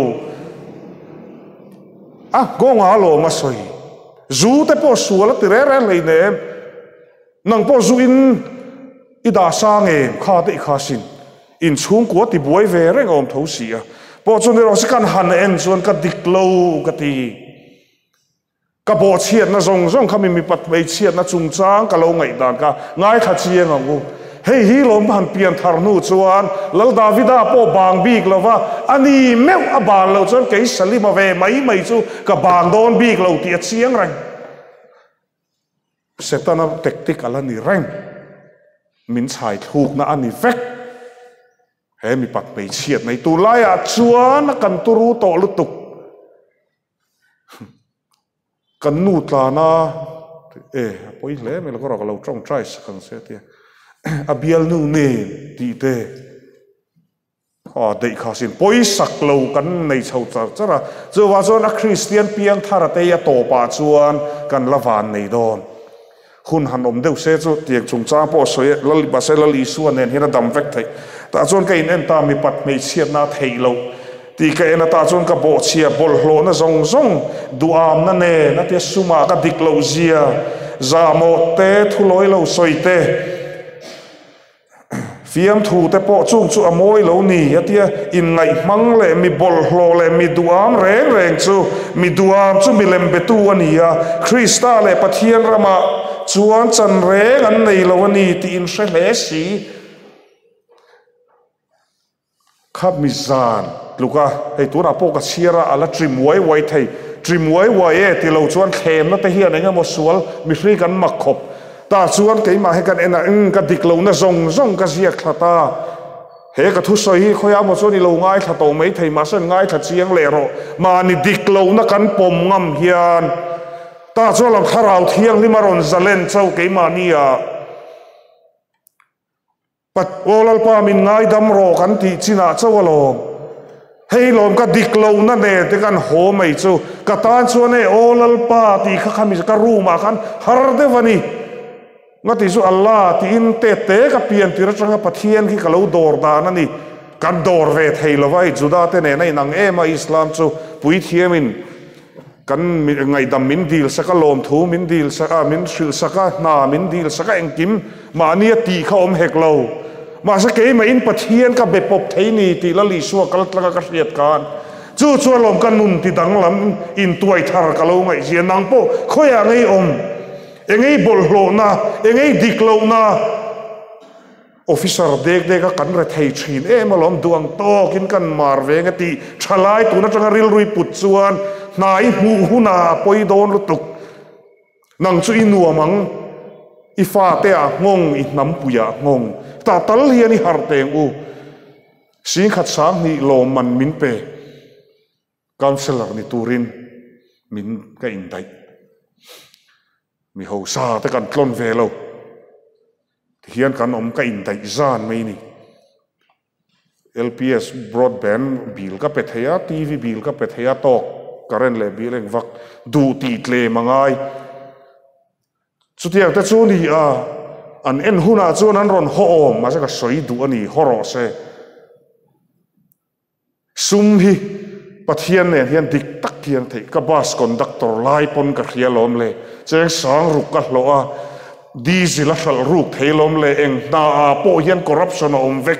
a go nga lo ma soi zu te po sual ti re lei ne nang po zu in ida sang e kha te kha sin in chung ko ti buai ve reng om tho sia po chun ro si kan han en chuan ka dik lo ka ti ka bo chiat na zong khami mi pat mei chiat na chung chang ka lo ngai dan ka ngai tha chiang angu hei hi lom han pian thar nu chuan lal davida po bang bik lova ani meu a ban lo chuan ke salima ve mai chu ka ban don bik lo ti chiang rang setana tactic ala ni rang min chai thuk na ani vek he mi pat mei chiat nei tu lai a chuan kan turu to lutuk kan nu tla na poi le me lo ko lo trong trai kan se ti a bial nu ne ti te dei kha sin poi sak lo kan nei chho chara zo wa zo na christian piang thara te ya to pa chuan kan lawan nei don hun han om deuh se chu tiek chung cha po soi lali ba se lali suan nen hina dam vek thei ta chuan ka in en ta mi pat mei chiat na thei lo ti ka ena ta chuan ka bo chia bol hlo na zong duam na ne na te suma ka dik lo zia za mo te thuloi lo soi te fiam thu te po chung chu amoi lo ni atia in ngai mang le mi bol hlo le mi duam reng chu mi duam chu mi lem betu ania krista le pathian rama chuan chan reng an nei lo ani ti in hre hle si khap mi zan luka hei tu na po ka chiara ala trim wai thei trim wai e ti lo chuan thlem na te hian enga mo sual mi hri kan mak khop ta chuan ke ma he kan ena ka dik lo na zong ka ziak thlata he ka thu soi hi khoya mo chu ni lo ngai thla to mai thei ma san ngai thla chiang le ro ma ni dik lo na kan pom ngam hian ta chu lam tharau thiang ni maron zalen chau ke ma nia ปัดโอลลปามินง่ายดำรอกันที่จีน่าเจ้าลมให้ลมก็ดิกลงนั่นเองที่กันโหไม่จูกตานส่วนเอโอลลปาที่ข้ามิสกรู้มากันฮาร์เดวันีงั้นที่สุอัลลอฮ์ที่อินเตเตกับเพียนที่รัชกาลปะเทียนที่กล่าวดอร์ดานั่นนี่กันดอร์เวทให้ละไว้จุดาเตเนในนังเอมาอิสลามจูปุยเทียมินกันไงดำมินดีลสักลมทูมินดีลสักมินชิลสักนามินดีลสักเองกิมมาเนี่ยตีเขาอมเฮกเรามาสักเกยมาอินปะเทียนกับเบปบไทนี่ตีละลิชัวกัลตะกระเสียดการจู่ชัวลมกันนุนที่ดังลำอินตัวไอทาร์กะเราไงเสียนังโปค่อยอะไรอมเองไอ้บอลโลนาเองไอ้ดิกโลนาออฟฟิเซอร์เด็กๆกันระเทยชินมาล้อมดวงโตกินกันมาร์เวงตีฉลายตัวนักจังริลรุยปุดส่วนนายหูนาปอยโดนลุตุกนังจุยนัวมังอีฟ้าเตะงงอีน้ำปุยงงตาตัลเฮียนี่ฮาร์เตงอูสิงขัดสางนี่โลมันมินเปกาวเซลร์นี่ตูรินมินก็อินไดมีหัวซาแต่กันกลอนเวลเฮียนกันอมก็อินไดจานไม่นี่ LPS broadband บิลก็เป็ดเฮีย TV บิลก็เป็ดเฮียตอกกระเรนเลยบิลเองวักดูตีเตลมังไงสุดที่แต่ช่วงนี้อันเอ็นหุ่นช่วงนั้นรอนโฮมมาจากสวยดูอันนี้ฮอร์เซ่ซุ่มฮีปะเทียนเนี่ยเฮียนดิกตักเทียนที่กับบาสคอนดักเตอร์ไล่ปนกับเฮียลมเลยเจ้าสางรุกกันโลดีสิละชลรุกเทลมเลยเองน่าโปเฮียนคอร์รัปชันอมเวก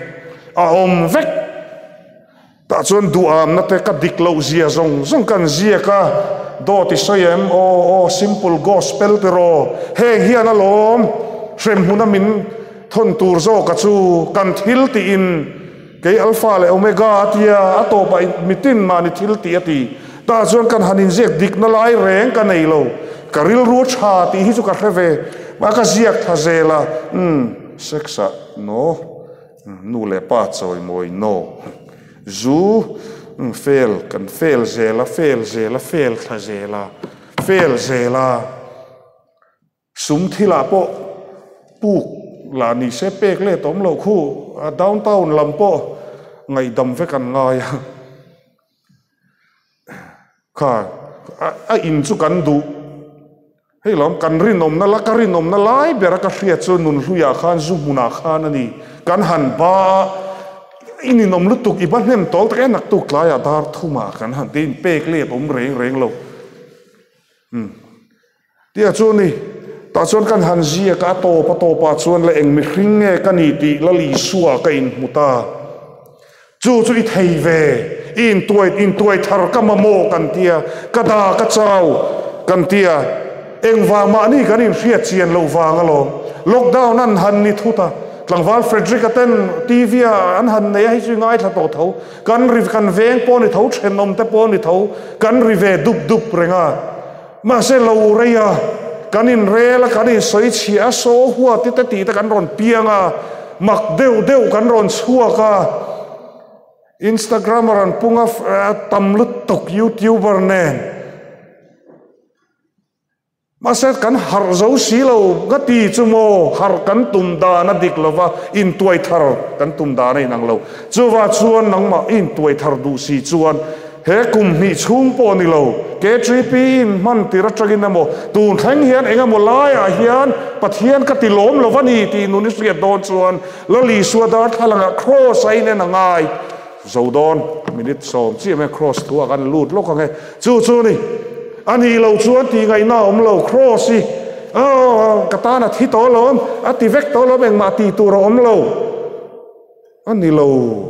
แต่ส่วนดูนัดเตกัดิกโลเซียซงกันเซียก็โดติสยามsimple gospel เตโรเฮียนั่นลมเชมหุนามินทนตูร์โซกัจูกันทิลตีอินเกยอัลฟาเลโอเมก้าที่อัตโตไปมิตินมานิทิลตีตีแต่ส่วนกันฮันินเซกดิกนั่นไล่แรงกันในโลกริลรูชาตีฮิจุกัดเวมาก็เซียกทาเซลาเซ็กซ์โนนูเลป้าจอยมวยโนจูเฟลกันเฟลเซลทาเซลาสุมทิลาโปปุกลานิเซเปกเล่ตอมเราคู่ดาวน์ทาวน์ลำโปไงดำเวกันง่ายค่ะอินสุกันดูให้ล้อมกันรินอมนั่นละกันรินอมนั่นไล่เบรักเสียจนนุนลุยาขานซุมุนาขานนี่กันหันบ้าอินินอมลุตุกอีบ้านเนี่ยตอลแต่แค่นักตุกลายดาร์ทุมากันหันตีนเปกเล่ตอมเร่งเราเดี๋ยวช่วงนี้ตาส่วนกันหันเสียก็โตปะส่วนเลยเองมีคริงเงกันนี่ตีละลีสัวกันมุตาจู่อีไทยเวอินตัวทาร์กมาโมกันเตียกระดากระเจ้ากันเตียเองวางมานี่กันนี่เสียเชียนเราวางกันลงล็อกดาวน์นั่นหันนี่ทุตาหลังวันเฟรดริกเต้นทีวีอันหันเนี่ยให้ช่วยง่ายถ้าโตเท่ากันรีฟกันเวงปอนี่เท่าเชนนมแต่ปอนี่เท่ากันรีเวดุบเรงามาเซลาเรียกันอินเรลกันอินสวยเชียโซหัวติดตีแต่กันรอนเปียงมักเดวกันรอนชัวก็อินสตาแกรมรันปุ่งตำลุตกยูทูบเบอร์เนนมาเสร็จกันฮาร์เจ้าสีเราก็ตีจมูกฮาร์กันตุ่มดานาดิกลว่าอินตัวทาร์กันตุ่มดาในนังเราจว่าชวนนังมาอินตัวทาร์ดูสีชวนเฮกุมนี่ชุ่มปอนี่เราเกทริปีนมันติรัชกินนะโมตูนแทงเฮียนเองโมลายเฮียนปะเทียนกติล้มเราวันนี้ตีนุนิสเกียโดนชวนแล้วลีสัวดาร์ทลังโครไซเนี่ยนังไงโซดอนมินิตสองที่แม่ครอสตัวกันลูดโลกกันไงจู่นี่อันนี้เราชวนตีไงน้าเราครอสิกตานาที่โตล้มอติเวกโตล้มเองมาตีตัวเราเราอันนี้เรา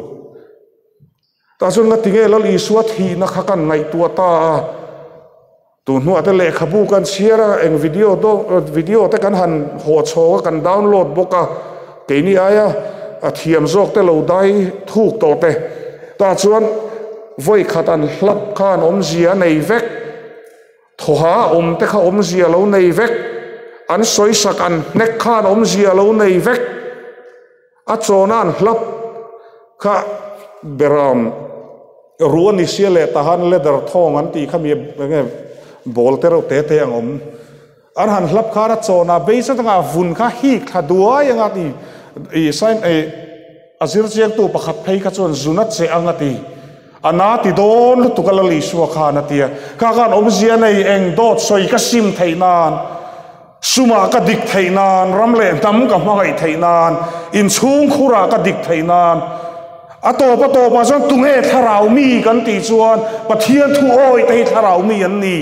แต่ส่วนกันที่ไงเราอีสวดทีนักกันไงตัวตาตัวหัวแต่เล็กขบูกันเชียร์เองวิดีโอแต่กันหันหัวโชว์กันดาวน์โหลดบอกกันเกี่ยนี่เทียมโจกแต่เราได้ถูกต่อแต่ส่วนไว้ขัดอันลับข้านอมเสียในเวกทหาอมแต่ข้าอมเสียเราในเวกอันสวยสักอันเน็กข้านอมเสียเราในเวกอัจฉริยะลับข้าเบรามรู้นิเสียเลตหันเลดร์ทองอันตีข้ามีบอลเตอร์เตะอันหันลับข้าอัจฉริยะเบย์สัตว์งาฝุ่นข้าฮีกข้าดัวยังไง sign azir chiang tu pakhat phei ka chon zunat che angati anati don lu tukalali suwa khana tia ka kan omzia nei eng dot soi ka sim theinan suma ka dik theinan ramle tam ka hmangai theinan in chung khura ka dik theinan ato pa jon tunge tharau mi kan ti chuan pathian thu oi tei tharau mi an ni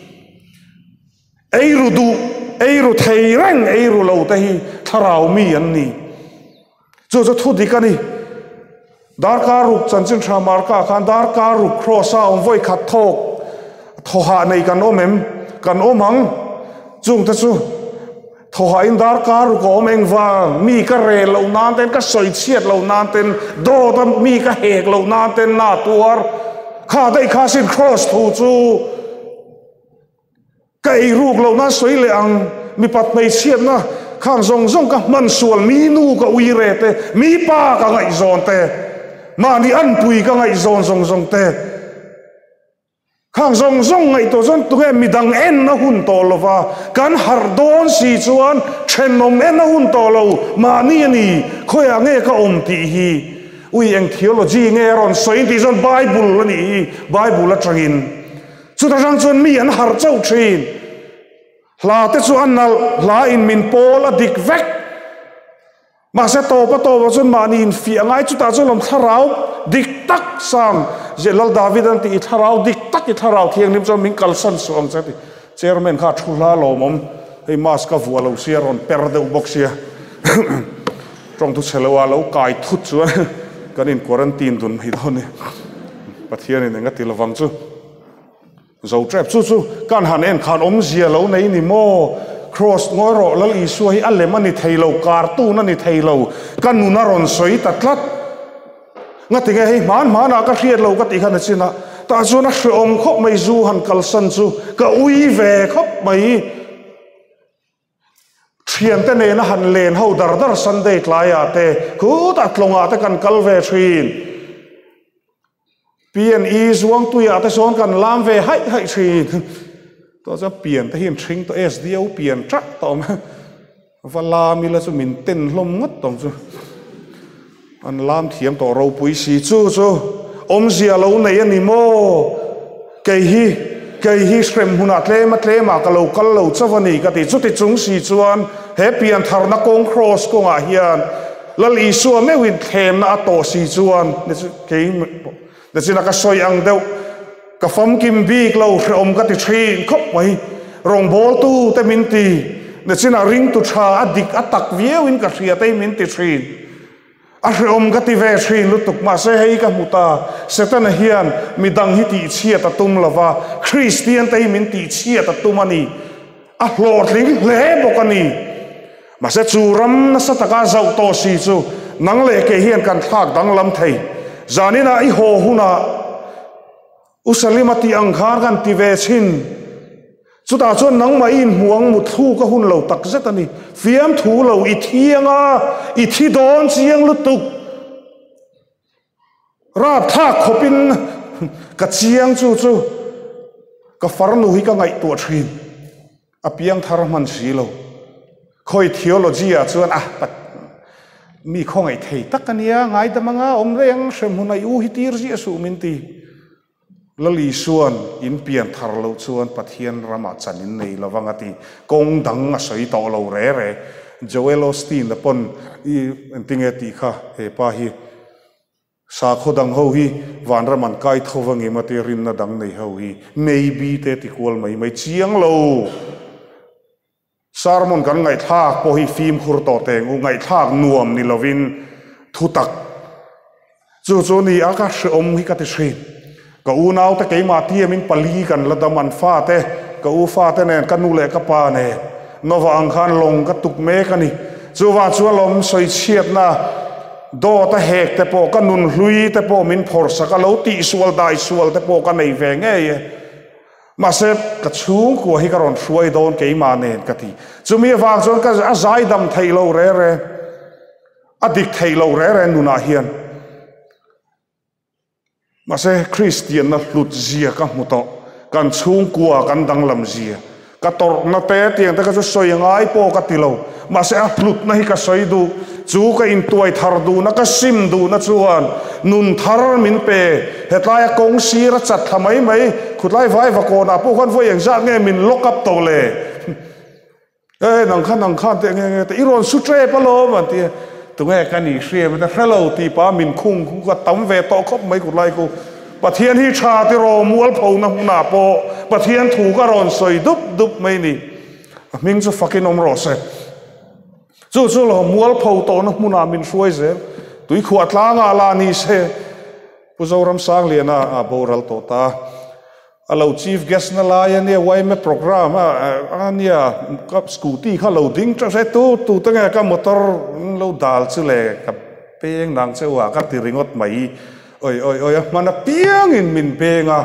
eiru du eiru thei reng eiru lo tei tharau mi an ni chu thu dikani dar ka ruk chanchin thamar ka khan dar ka ruk cross a voi khat thok thoha nei kan omem kan omang chung ta chu thoha in dar ka ruk omeng wang mi ka re lo nan ten ka soi chiat lo nan ten do ta mi ka hek lo nan ten na tuar kha dai kha sin cross thu chu kai ruk lo na soi le ang mi pat mai chiat na khang zong ka man sual mi nu ka ui re te mi pa ka ngai zon te ma ni an pui ka ngai zong te khang zong ngai to zon tu mi dang en na hun to lova kan har don si chuan then nom en na hun to lo ma ni ani khoya nge ka om ti hi ui eng theology nge ron soi ti zon bible ani bible la trangin chu ta rang chuan mi an har chau thin la te chu an nal la in min pol adik vek ma se to pa chun ma ni in fi angai chu ta chu lom tharau dik tak sang jelal david an ti tharau dik tak i tharau thiang nim chu min kalsan suang chati chairman kha thula lo mom ei mas ka vualo sia ron per de box sia trong tu chelewa lo kai thut chu kan in quarantine dun hi thoni pathian in nga tilawang chu zo trap chu kan han en khan om zia lo nei ni mo cross ngoi ro lal isu hi alemani thailo kartu na ni thailo kan nu na ron soi tatlat ngati ge hei man ka hriat lo ka ti khan china ta chu na hrom khop mai zu han kalsan chu ka ui ve khop mai thian te ne na han len ho dar sunday tlaya te ku ta tlonga te kan kalve thin PNE zuang tu ya te son kan lam ve hai thin to cha pian te hin thring to SDO pian tra tom vala mi la chu min ten hlom ngot tom chu an lam thiam to ro pui si chu om zia lo nei ani mo kei hi shrem huna tle ma ka lo kal lo chawani ka ti chu ti chung si chuan he pian thar na kong cross ko nga hian lal isu me win them na to si chuan ne chu kei de china ka soi ang deuh ka fam kim bik lo om ka ti thin khop mai rong bol tu te min ti de china ring tu tha adik atak viewin ka thria te min ti thin a om ka ti ve thin lutuk ma se hei ka muta setan hian midang hi ti chia ta tum lova christian te min ti chia ta tumani a hlor ling le bokani ma se churam na sataka zau to si chu nang le ke hian kan thak dang lam thei zanina I ho huna usalimati angkhar kan ti ve chin chuta chon nang mai in huang mu thu ka hun lo tak zetani fiam thu lo I thianga I thi don chiang lutuk rap tha khopin ka chiang chu ka farnu hi ka ngai to thin apiang thar man si lo khoi theology a chuan mi khongai thei takania ngai damanga omreng semhunai u hitir ji asu minti lali suan in pian thar lo chuan pathian rama chanin nei lawangati kong dang a soi to lo re Joel Osteen the pon I entinge ti kha he pa hi sa khodang ho hi wan raman kai thowangi mati rin na dang nei ho hi maybe te ti kwal mai chiang lo sarmon kan ngai thak po hi film khur to teng u ngai thak nuam ni lovin thutak chu ni aka om hi ka te shrin ka u nau te ke ma ti min pali kan la daman fa te ka u fa te nen kan nu le ka pa ne nova angkhan long ka tuk me ka ni chu wa chu lom soi chiat na do ta hek te po ka nun hlui te po min phor saka lo ti sual dai sual te po ka nei ve nge ye ma se ka chung ko hi ka ron hruai don ke ma nen ka ti chumi wang chon ka a zai dam thailo re adik thailo re nu na hian ma se Christian na hlut zia ka muto kan chung kwa kan dang lam zia ka tor na te tiang te ka soi ngai po ka tilo ma se a hlut na hi ka soi du chú cái in tuổi thar du na cái sim du na chuan nun thar min pe hetlai kong si ra chat thamai mai khutlai vai va ko na pu khan voi yang za nge min lock up to le ê nang khan te nge te iron su tre pa lo ma ti tu nge kan ni hria ma hello ti pa min khung ka tam ve to khop mai khutlai ko pathian hi tha ti ro mual pho na huna po pathian thu ka ron soi dup mai ni ming chu fucking om ro se chu lo mual pho to na huna min suai ze tui khuat la nga la ni se pu zoram sang le na a boral to ta alo chief guest na la ya ne wai me program ania kap scooty kha loading tra se tu ta nga ka motor lo dal chu le ka peng nang che wa ka ti ringot mai oi mana piang in min penga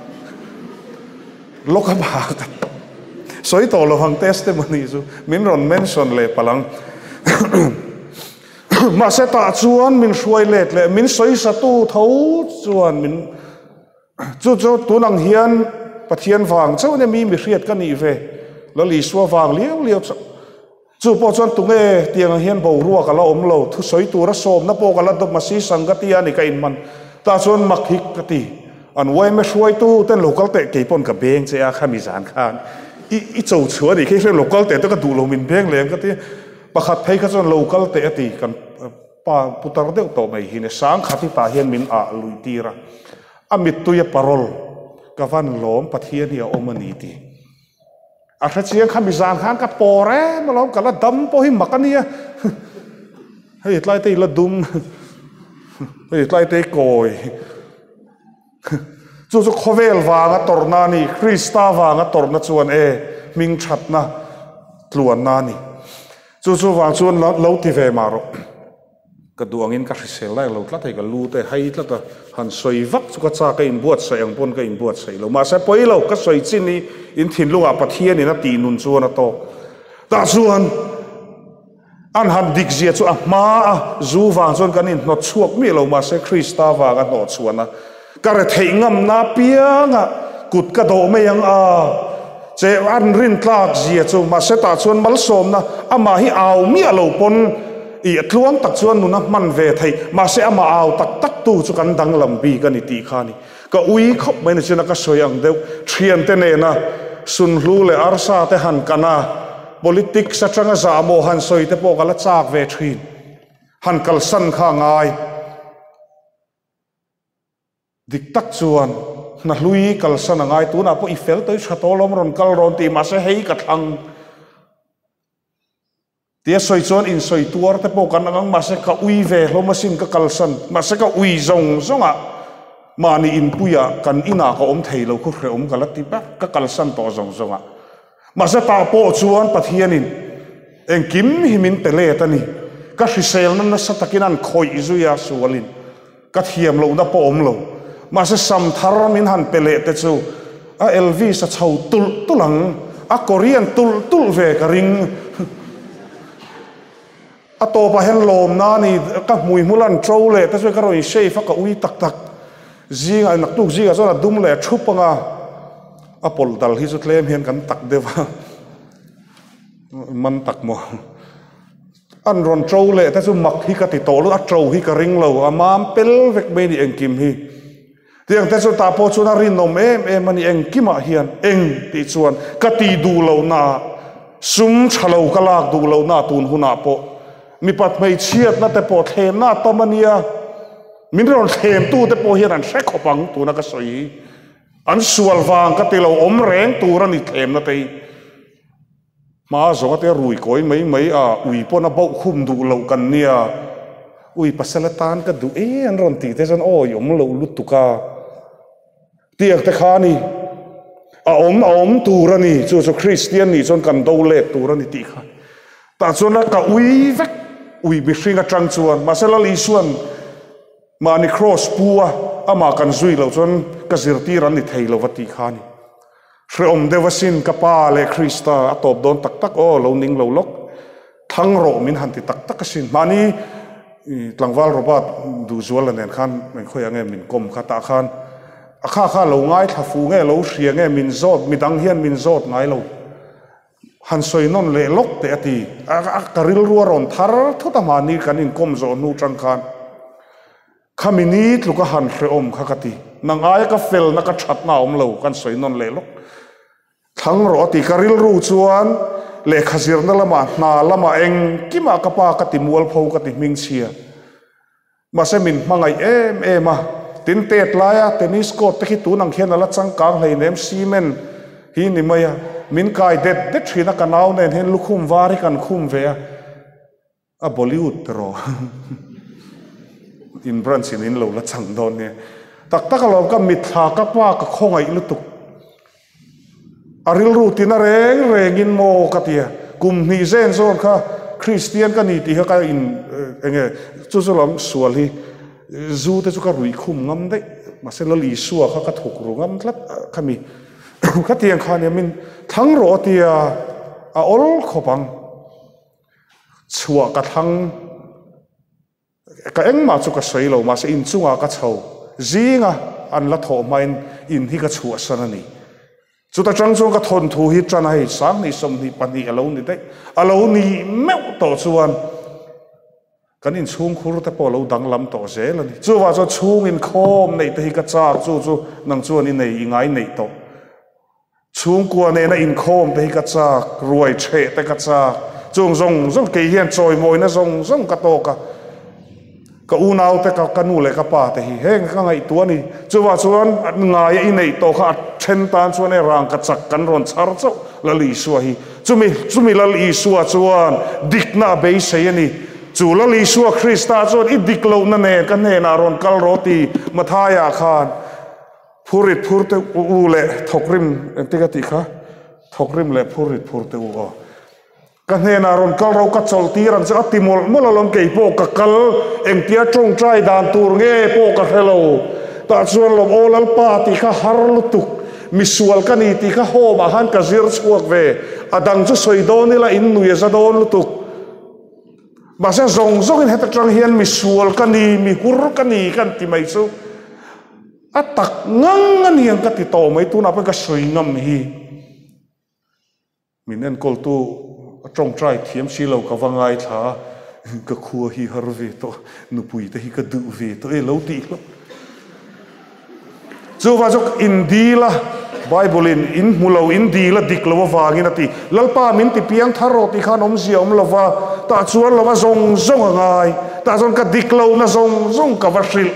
loka ba soi to lo hang testimony chu min ron mention le palang ma se ta chuan min suai let le min soi sa tu tho chuan min chu tu nang hian pathian wang chau ne mi hriat ka ni ve lo li suwa wang liu chu po chuan tu nge tiang hian bo ruwa ka la om lo thu soi tu ra som na po ka la dop ma si sangati ani ka in man ta chuan makhik ka ti an wai me suai tu ten local te ke pon ka beng che a khami zan khan i chou chua ni ke local te to ka du lo min beng leng ka ti pakhat thei kha chuan local te ati kan pa putar deuh to mai hi ne sang khati ta hian min a lui tira amit tu ya parol ka van lom pathian hi omani ti a tha chiang khami zan khan ka pore malom ka la dam po hi makania hei tlai te la dum hei tlai te koi chu khovel wanga torna ni krista wanga torna chuan ming thatna tluan na ni chu wang chuan lo ti ve maro ka duangin ka hrisel lai lo tla thei ka lu te hai tla ta han soi vak chu ka cha ka in buat sai ang pon ka in buat sai lo ma sa poi lo ka soi chin ni in thin lunga pathian ina ti nun chuan a to ta chuan an han dik zia chu a ma zu wang chuan kan in not chuak mi lo ma se krista wanga no chuan a ka re thei ngam na pianga kut ka do me yang a che an rin tlak zia chu ma se ta chuan mal som na ama hi aw mi alo pon i tluang tak chuan nuna man ve thei ma se ama aw tak tu chu kan dang lam bi kan ni ti khani ka ui khop mai na china ka soyang deu thian te ne na sun hlu le arsa te han kana politics sa tanga za mo han soi te po kala chak ve thin han kal san kha ngai dik tak chuan na hlui kal san ngai tu na po i fel toi thatolom ron kal ron ti ma se hei ka thang tia soi chuan in soi tuar te po kan ang ma se ka ui ve lo ma sin ka kal san ma se ka ui zonga mani in puya kan ina ka om thei lo khu hre om kala ti ba ka kal san to zonga ma se ta po chuan pathianin eng kim himin tele tani ka hrisel na sa takinan khoi izuya sualin ka thiam lo na po om lo ma se sam thar min han pele te chu a lv sa chho tulang a korean tul ve ka ring a to pa hen lom na ni ka mui mulan tro le ta se ka roi shei fa ka ui tak zinga nak tuk zinga zona dum le thupanga a pol dal hi zu tlem hian kan tak dewa man tak mo an ron tro le ta chu mak hi ka ti to lu a tro hi ka ring lo a mam pel vek be ni engkim hi tiang ta chu ta po chu na rin nom em ani engkima hian eng ti chuan ka ti du lo na sum thalo ka lak du lo na tun huna po mi pat mai chiat na te po the na to mania min ron them tu te po hian an hre khopang tu na ka soi an sual wang ka ti lo om reng tu ra ni them na te ma zo ka te rui koi mai a ui po na bau khum du lo kan nia ui pasalatan ka du an ron ti te jan oi om lo lut tu ka tiak te khani a om tu ra ni chu christian ni chon kan do le tu ra ni ti kha ta chona ka ui vek ui bi hringa tang chuan ma se la li suan ma ni cross puwa ama kan zui lo chon ka zirti ran ni thei lo wati khani hre om dewasin ka pa le krista atop don tak o lo ning lo lok thang ro min han ti tak sin mani tlangwal robat du zual nen khan men khoi ange min kom kha ta khan akha lo ngai thafu nge lo hria nge min zot midang hian min zot ngai lo han soi non le lok te ati karil ruaron thar thota mani kanin komzo nu tangkan khamini tluka han hreom khakati nangai ka fel na ka thatna omlo kan soi non le lok thang ro ti karil ru chuan le khazir na lama na lama eng kima ka pa ka ti mual pho ka ti ming chia ma se min mangai em a tin tet laya tennis court te khi tu nang khian ala changkang hlei nem cement hi ni maya min kai det thina kanau nen hen lukhum vari kan khum ve a Bollywood ro in branch in lo la chang don ne tak tak lo ka mit tha ka pa ka khongai lutuk aril ru tin a reng in mo ka tia kum ni zen zon kha Christian ka ni ti ka in enge chu chu lam sual hi zu te chu ka rui khum ngam dei ma se lo li suwa kha ka thuk ru ngam tlat khami ka tiang khan yamin thang ro tia a ol khopang chua ka thang ka eng ma chu ka sei lo ma se in chunga ka chho zinga an la tho main in hi ka chua sanani chu ta chang chung ka thon thu hi tran hai sang ni som ni pani alo ni dei alo ni meu to chuan kan in chung khur te po lo dang lam to se la ni chu wa cho chung in khom nei te hi ka cha chu nang chuan in nei ingai nei to chung kwa ne na in khom te hi ka cha ruai che te ka cha chung zong ke hian choi moi na zong ka to ka unau te ka nu le ka pa te hi heng ka ngai tu ni chuwa chuan ngai i nei to kha then tan chuan e rang ka chak kan ron char chau la li suwa hi chumi la li suwa chuan dikna be se ani chu la li suwa Krista chuan i diklo na ne ka ne na ron kal roti mathaya khan phurit phurte u le thokrim te ka ti kha thokrim le phurit phurte u ka ne na ron kal ro ka chol ti ran cha ti mol lom ke po ka kal eng tia trong trai dan tur nge po ka hello ta chuan lom olal pa ti kha har lutuk misual ka ni ti kha ho ma han ka zir chuak ve adang chu soi do ni la in nuya za don lutuk ma se zong in heta trang hian misual ka ni mi hur ka ni kan ti mai chu atak ngang aniang ka ti to mai tu na pa ka soi ngam hi minen kol tu trong trai thiam si lo ka wangai tha ka khua hi har ve to nu pui te hi ka du ve to e lo ti lo chu wa jok indi la bible in mulo indi la dik lo wangin ati lalpa min ti piang tharo ti khan om siom lova ta chuan lova zong ngai ta zon ka dik lo na zong ka vasil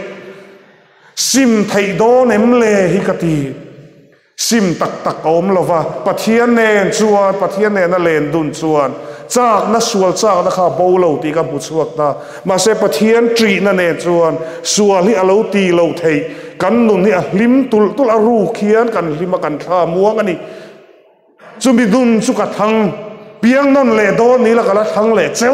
sim thei do nem le hi ka ti sim tak om lova pathian nen chuan pathian nen na len dun chuan chak na sual chak na kha bolo ti ka bu chuak ta ma se pathian tri na nen chuan sual hi alo ti lo thei kan nun hi a lim tul a ru khian kan lima kan tha muang ani chumi dun chu ka thang piang non le do ni la kala thang le cheu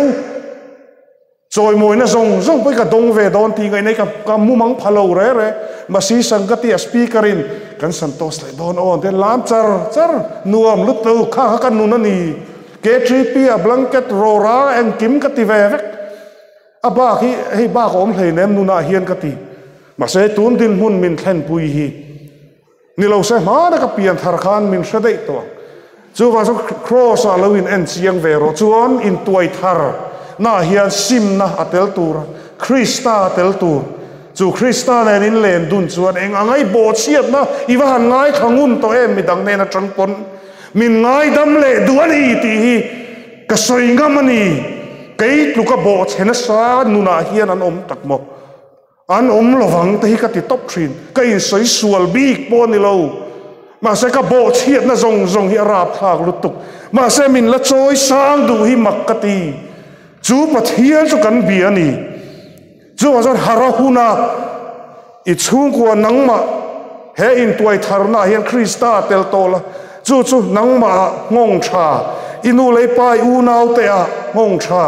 choi moi na zong pai ka dong ve don ti ngai nei ka mu mang phalo re ma si sangati a speakerin kan santos le don on den lam char nuam lu tu kha kan nun ani ke tripi a blanket rora en kim ka ti ve vek aba hi ba ko om hlei nem nuna hian ka ti ma se tun din mun min thlen pui hi ni lo se ma na ka pian thar khan min shadei to chu wa so cross a lo in en chiang ve ro chuan in tuai thar na hian sim na atel tur Krista atel tur chu Krista nen in len dun chuan eng angai bo chiat na iwa han ngai thangun to em mi dang ne na tang pon min ngai dam le duani ti hi ka soi ngamani kei tluka bo chena sa nuna hian an om takmo an om lovang te hi ka ti top thin ka in soi sual big po ni lo ma se ka bo chiat na zong hi rap thak lutuk ma se min la choi sang du hi makati chu pathian chu kan bi ani chu azan harahuna i chung ko nangma he in tuai tharna hian Krista tel tola chu nangma ngong tha inu lei pai u nau te a ngong tha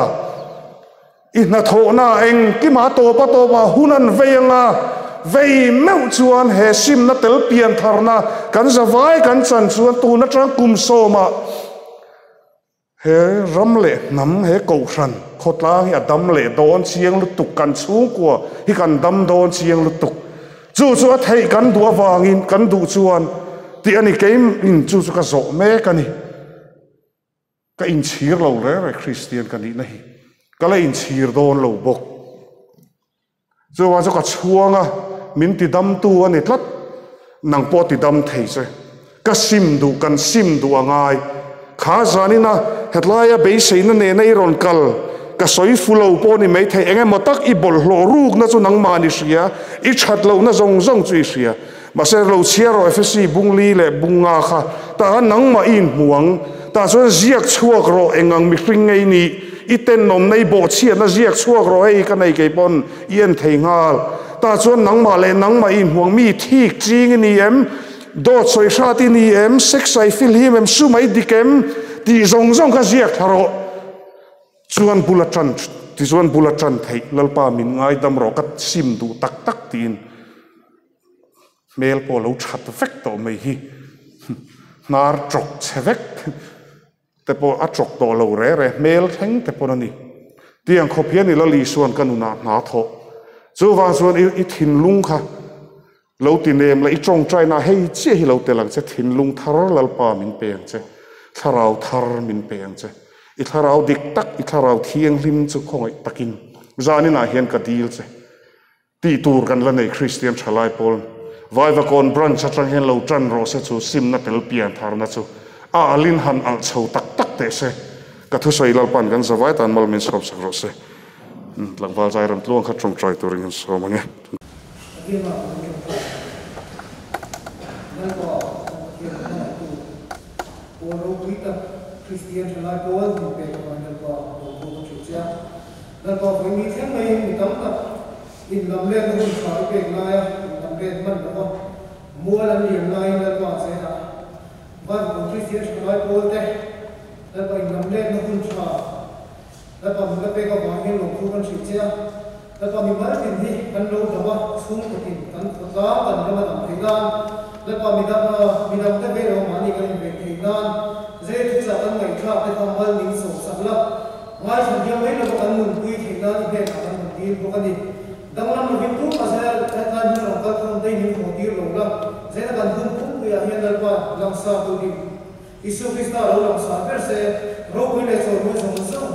i na tho na eng ki ma to pa hunan veinga vei meu chuan he sim na tel pian tharna kan zawai kan chan chuan tu na tang kum so ma he ramle nam he ko ran khotla hi adam le don chiang lu tuk kan chung ko hi kan dam don chiang lu tuk chu thei kan du awangin kan du chuan ti ani keim in chu ka zo me kani ka in chir lo re Christian kan ni nahi kala in chir don lo bok zo wa zo ka chuanga min ti dam tu ani tlat nang po ti dam thei che ka sim du kan sim du angai kha zanina hetlaya be seina ne nei ron kal ka soi fulo po ni mai thei enge motak i bol hlo ruk na chu nang ma ni sia i that lo na zong zong chui sia ma se lo chia ro fc bungli le bunga kha ta nang ma in muang ta so ziak chuak ro engang mi hring ngei ni iten nom nei bo chia na ziak chuak ro ei ka nei ke pon ien thei ngal ta chuan nang ma le nang ma in huang mi thik ching ni em do choi sha ti ni em sex ai fil him em su mai dikem ti zong zong ka ziak tharo chuan bulatan ti chuan bulatan thei lalpa min ngai dam ro kat sim du tak tak tin mel po lo that vek to mai hi nar trok chevek te po a trok to lo re mel theng te po ni tiang khopian ni la li suan kanuna na tho chu wa suan i thin lung kha lo ti nem la i chong trai na hei che hi lo te lang che thin lung thar lal pa min peng che tharau thar min peng che i tharau dik tak i tharau thiang lim chu khongai takin zani na hian ka dil che ti tur kan la nei Christian thalai pol vai va kon branch atang hen lo tran ro se chu sim na tel pian thar na chu a alin han al chho tak tak te se ka thu soi lal pan kan zawai tan mal min sop sak ro se langwal zai ram tluang kha trong trai turing so mange Christian thalai pol ni pe ka ban ko ko chu cha dan ko với mi thang mai mi tam ta in lam le no sa pe na ya lam le man ko mua lam liam nai na ko se ha ban ko Christian thalai pol te dan ko in lam le no hun cha dan ko mi pe ka ban hin lo ku kan chu cha dan ko mi mar tin hi kan lo da ba sung ko tin kan ko ta kan ma tam thai dan dan ko mi dam te be ro mani kan be thai dan dễ thực sự ăn ngày khác để tham quan những số sắc lắm ngoài phần nhiều mấy là một ăn mừng quý thì nó về cả ăn mừng tiền của cái gì đang làm một việc tốt mà sẽ ra như là các công ty những một tiền lồng lắm sẽ là cần hưng phúc vì hiện nay qua làm sao tôi đi Isu Christa lâu làm sao phải sẽ râu quý này rồi mới sống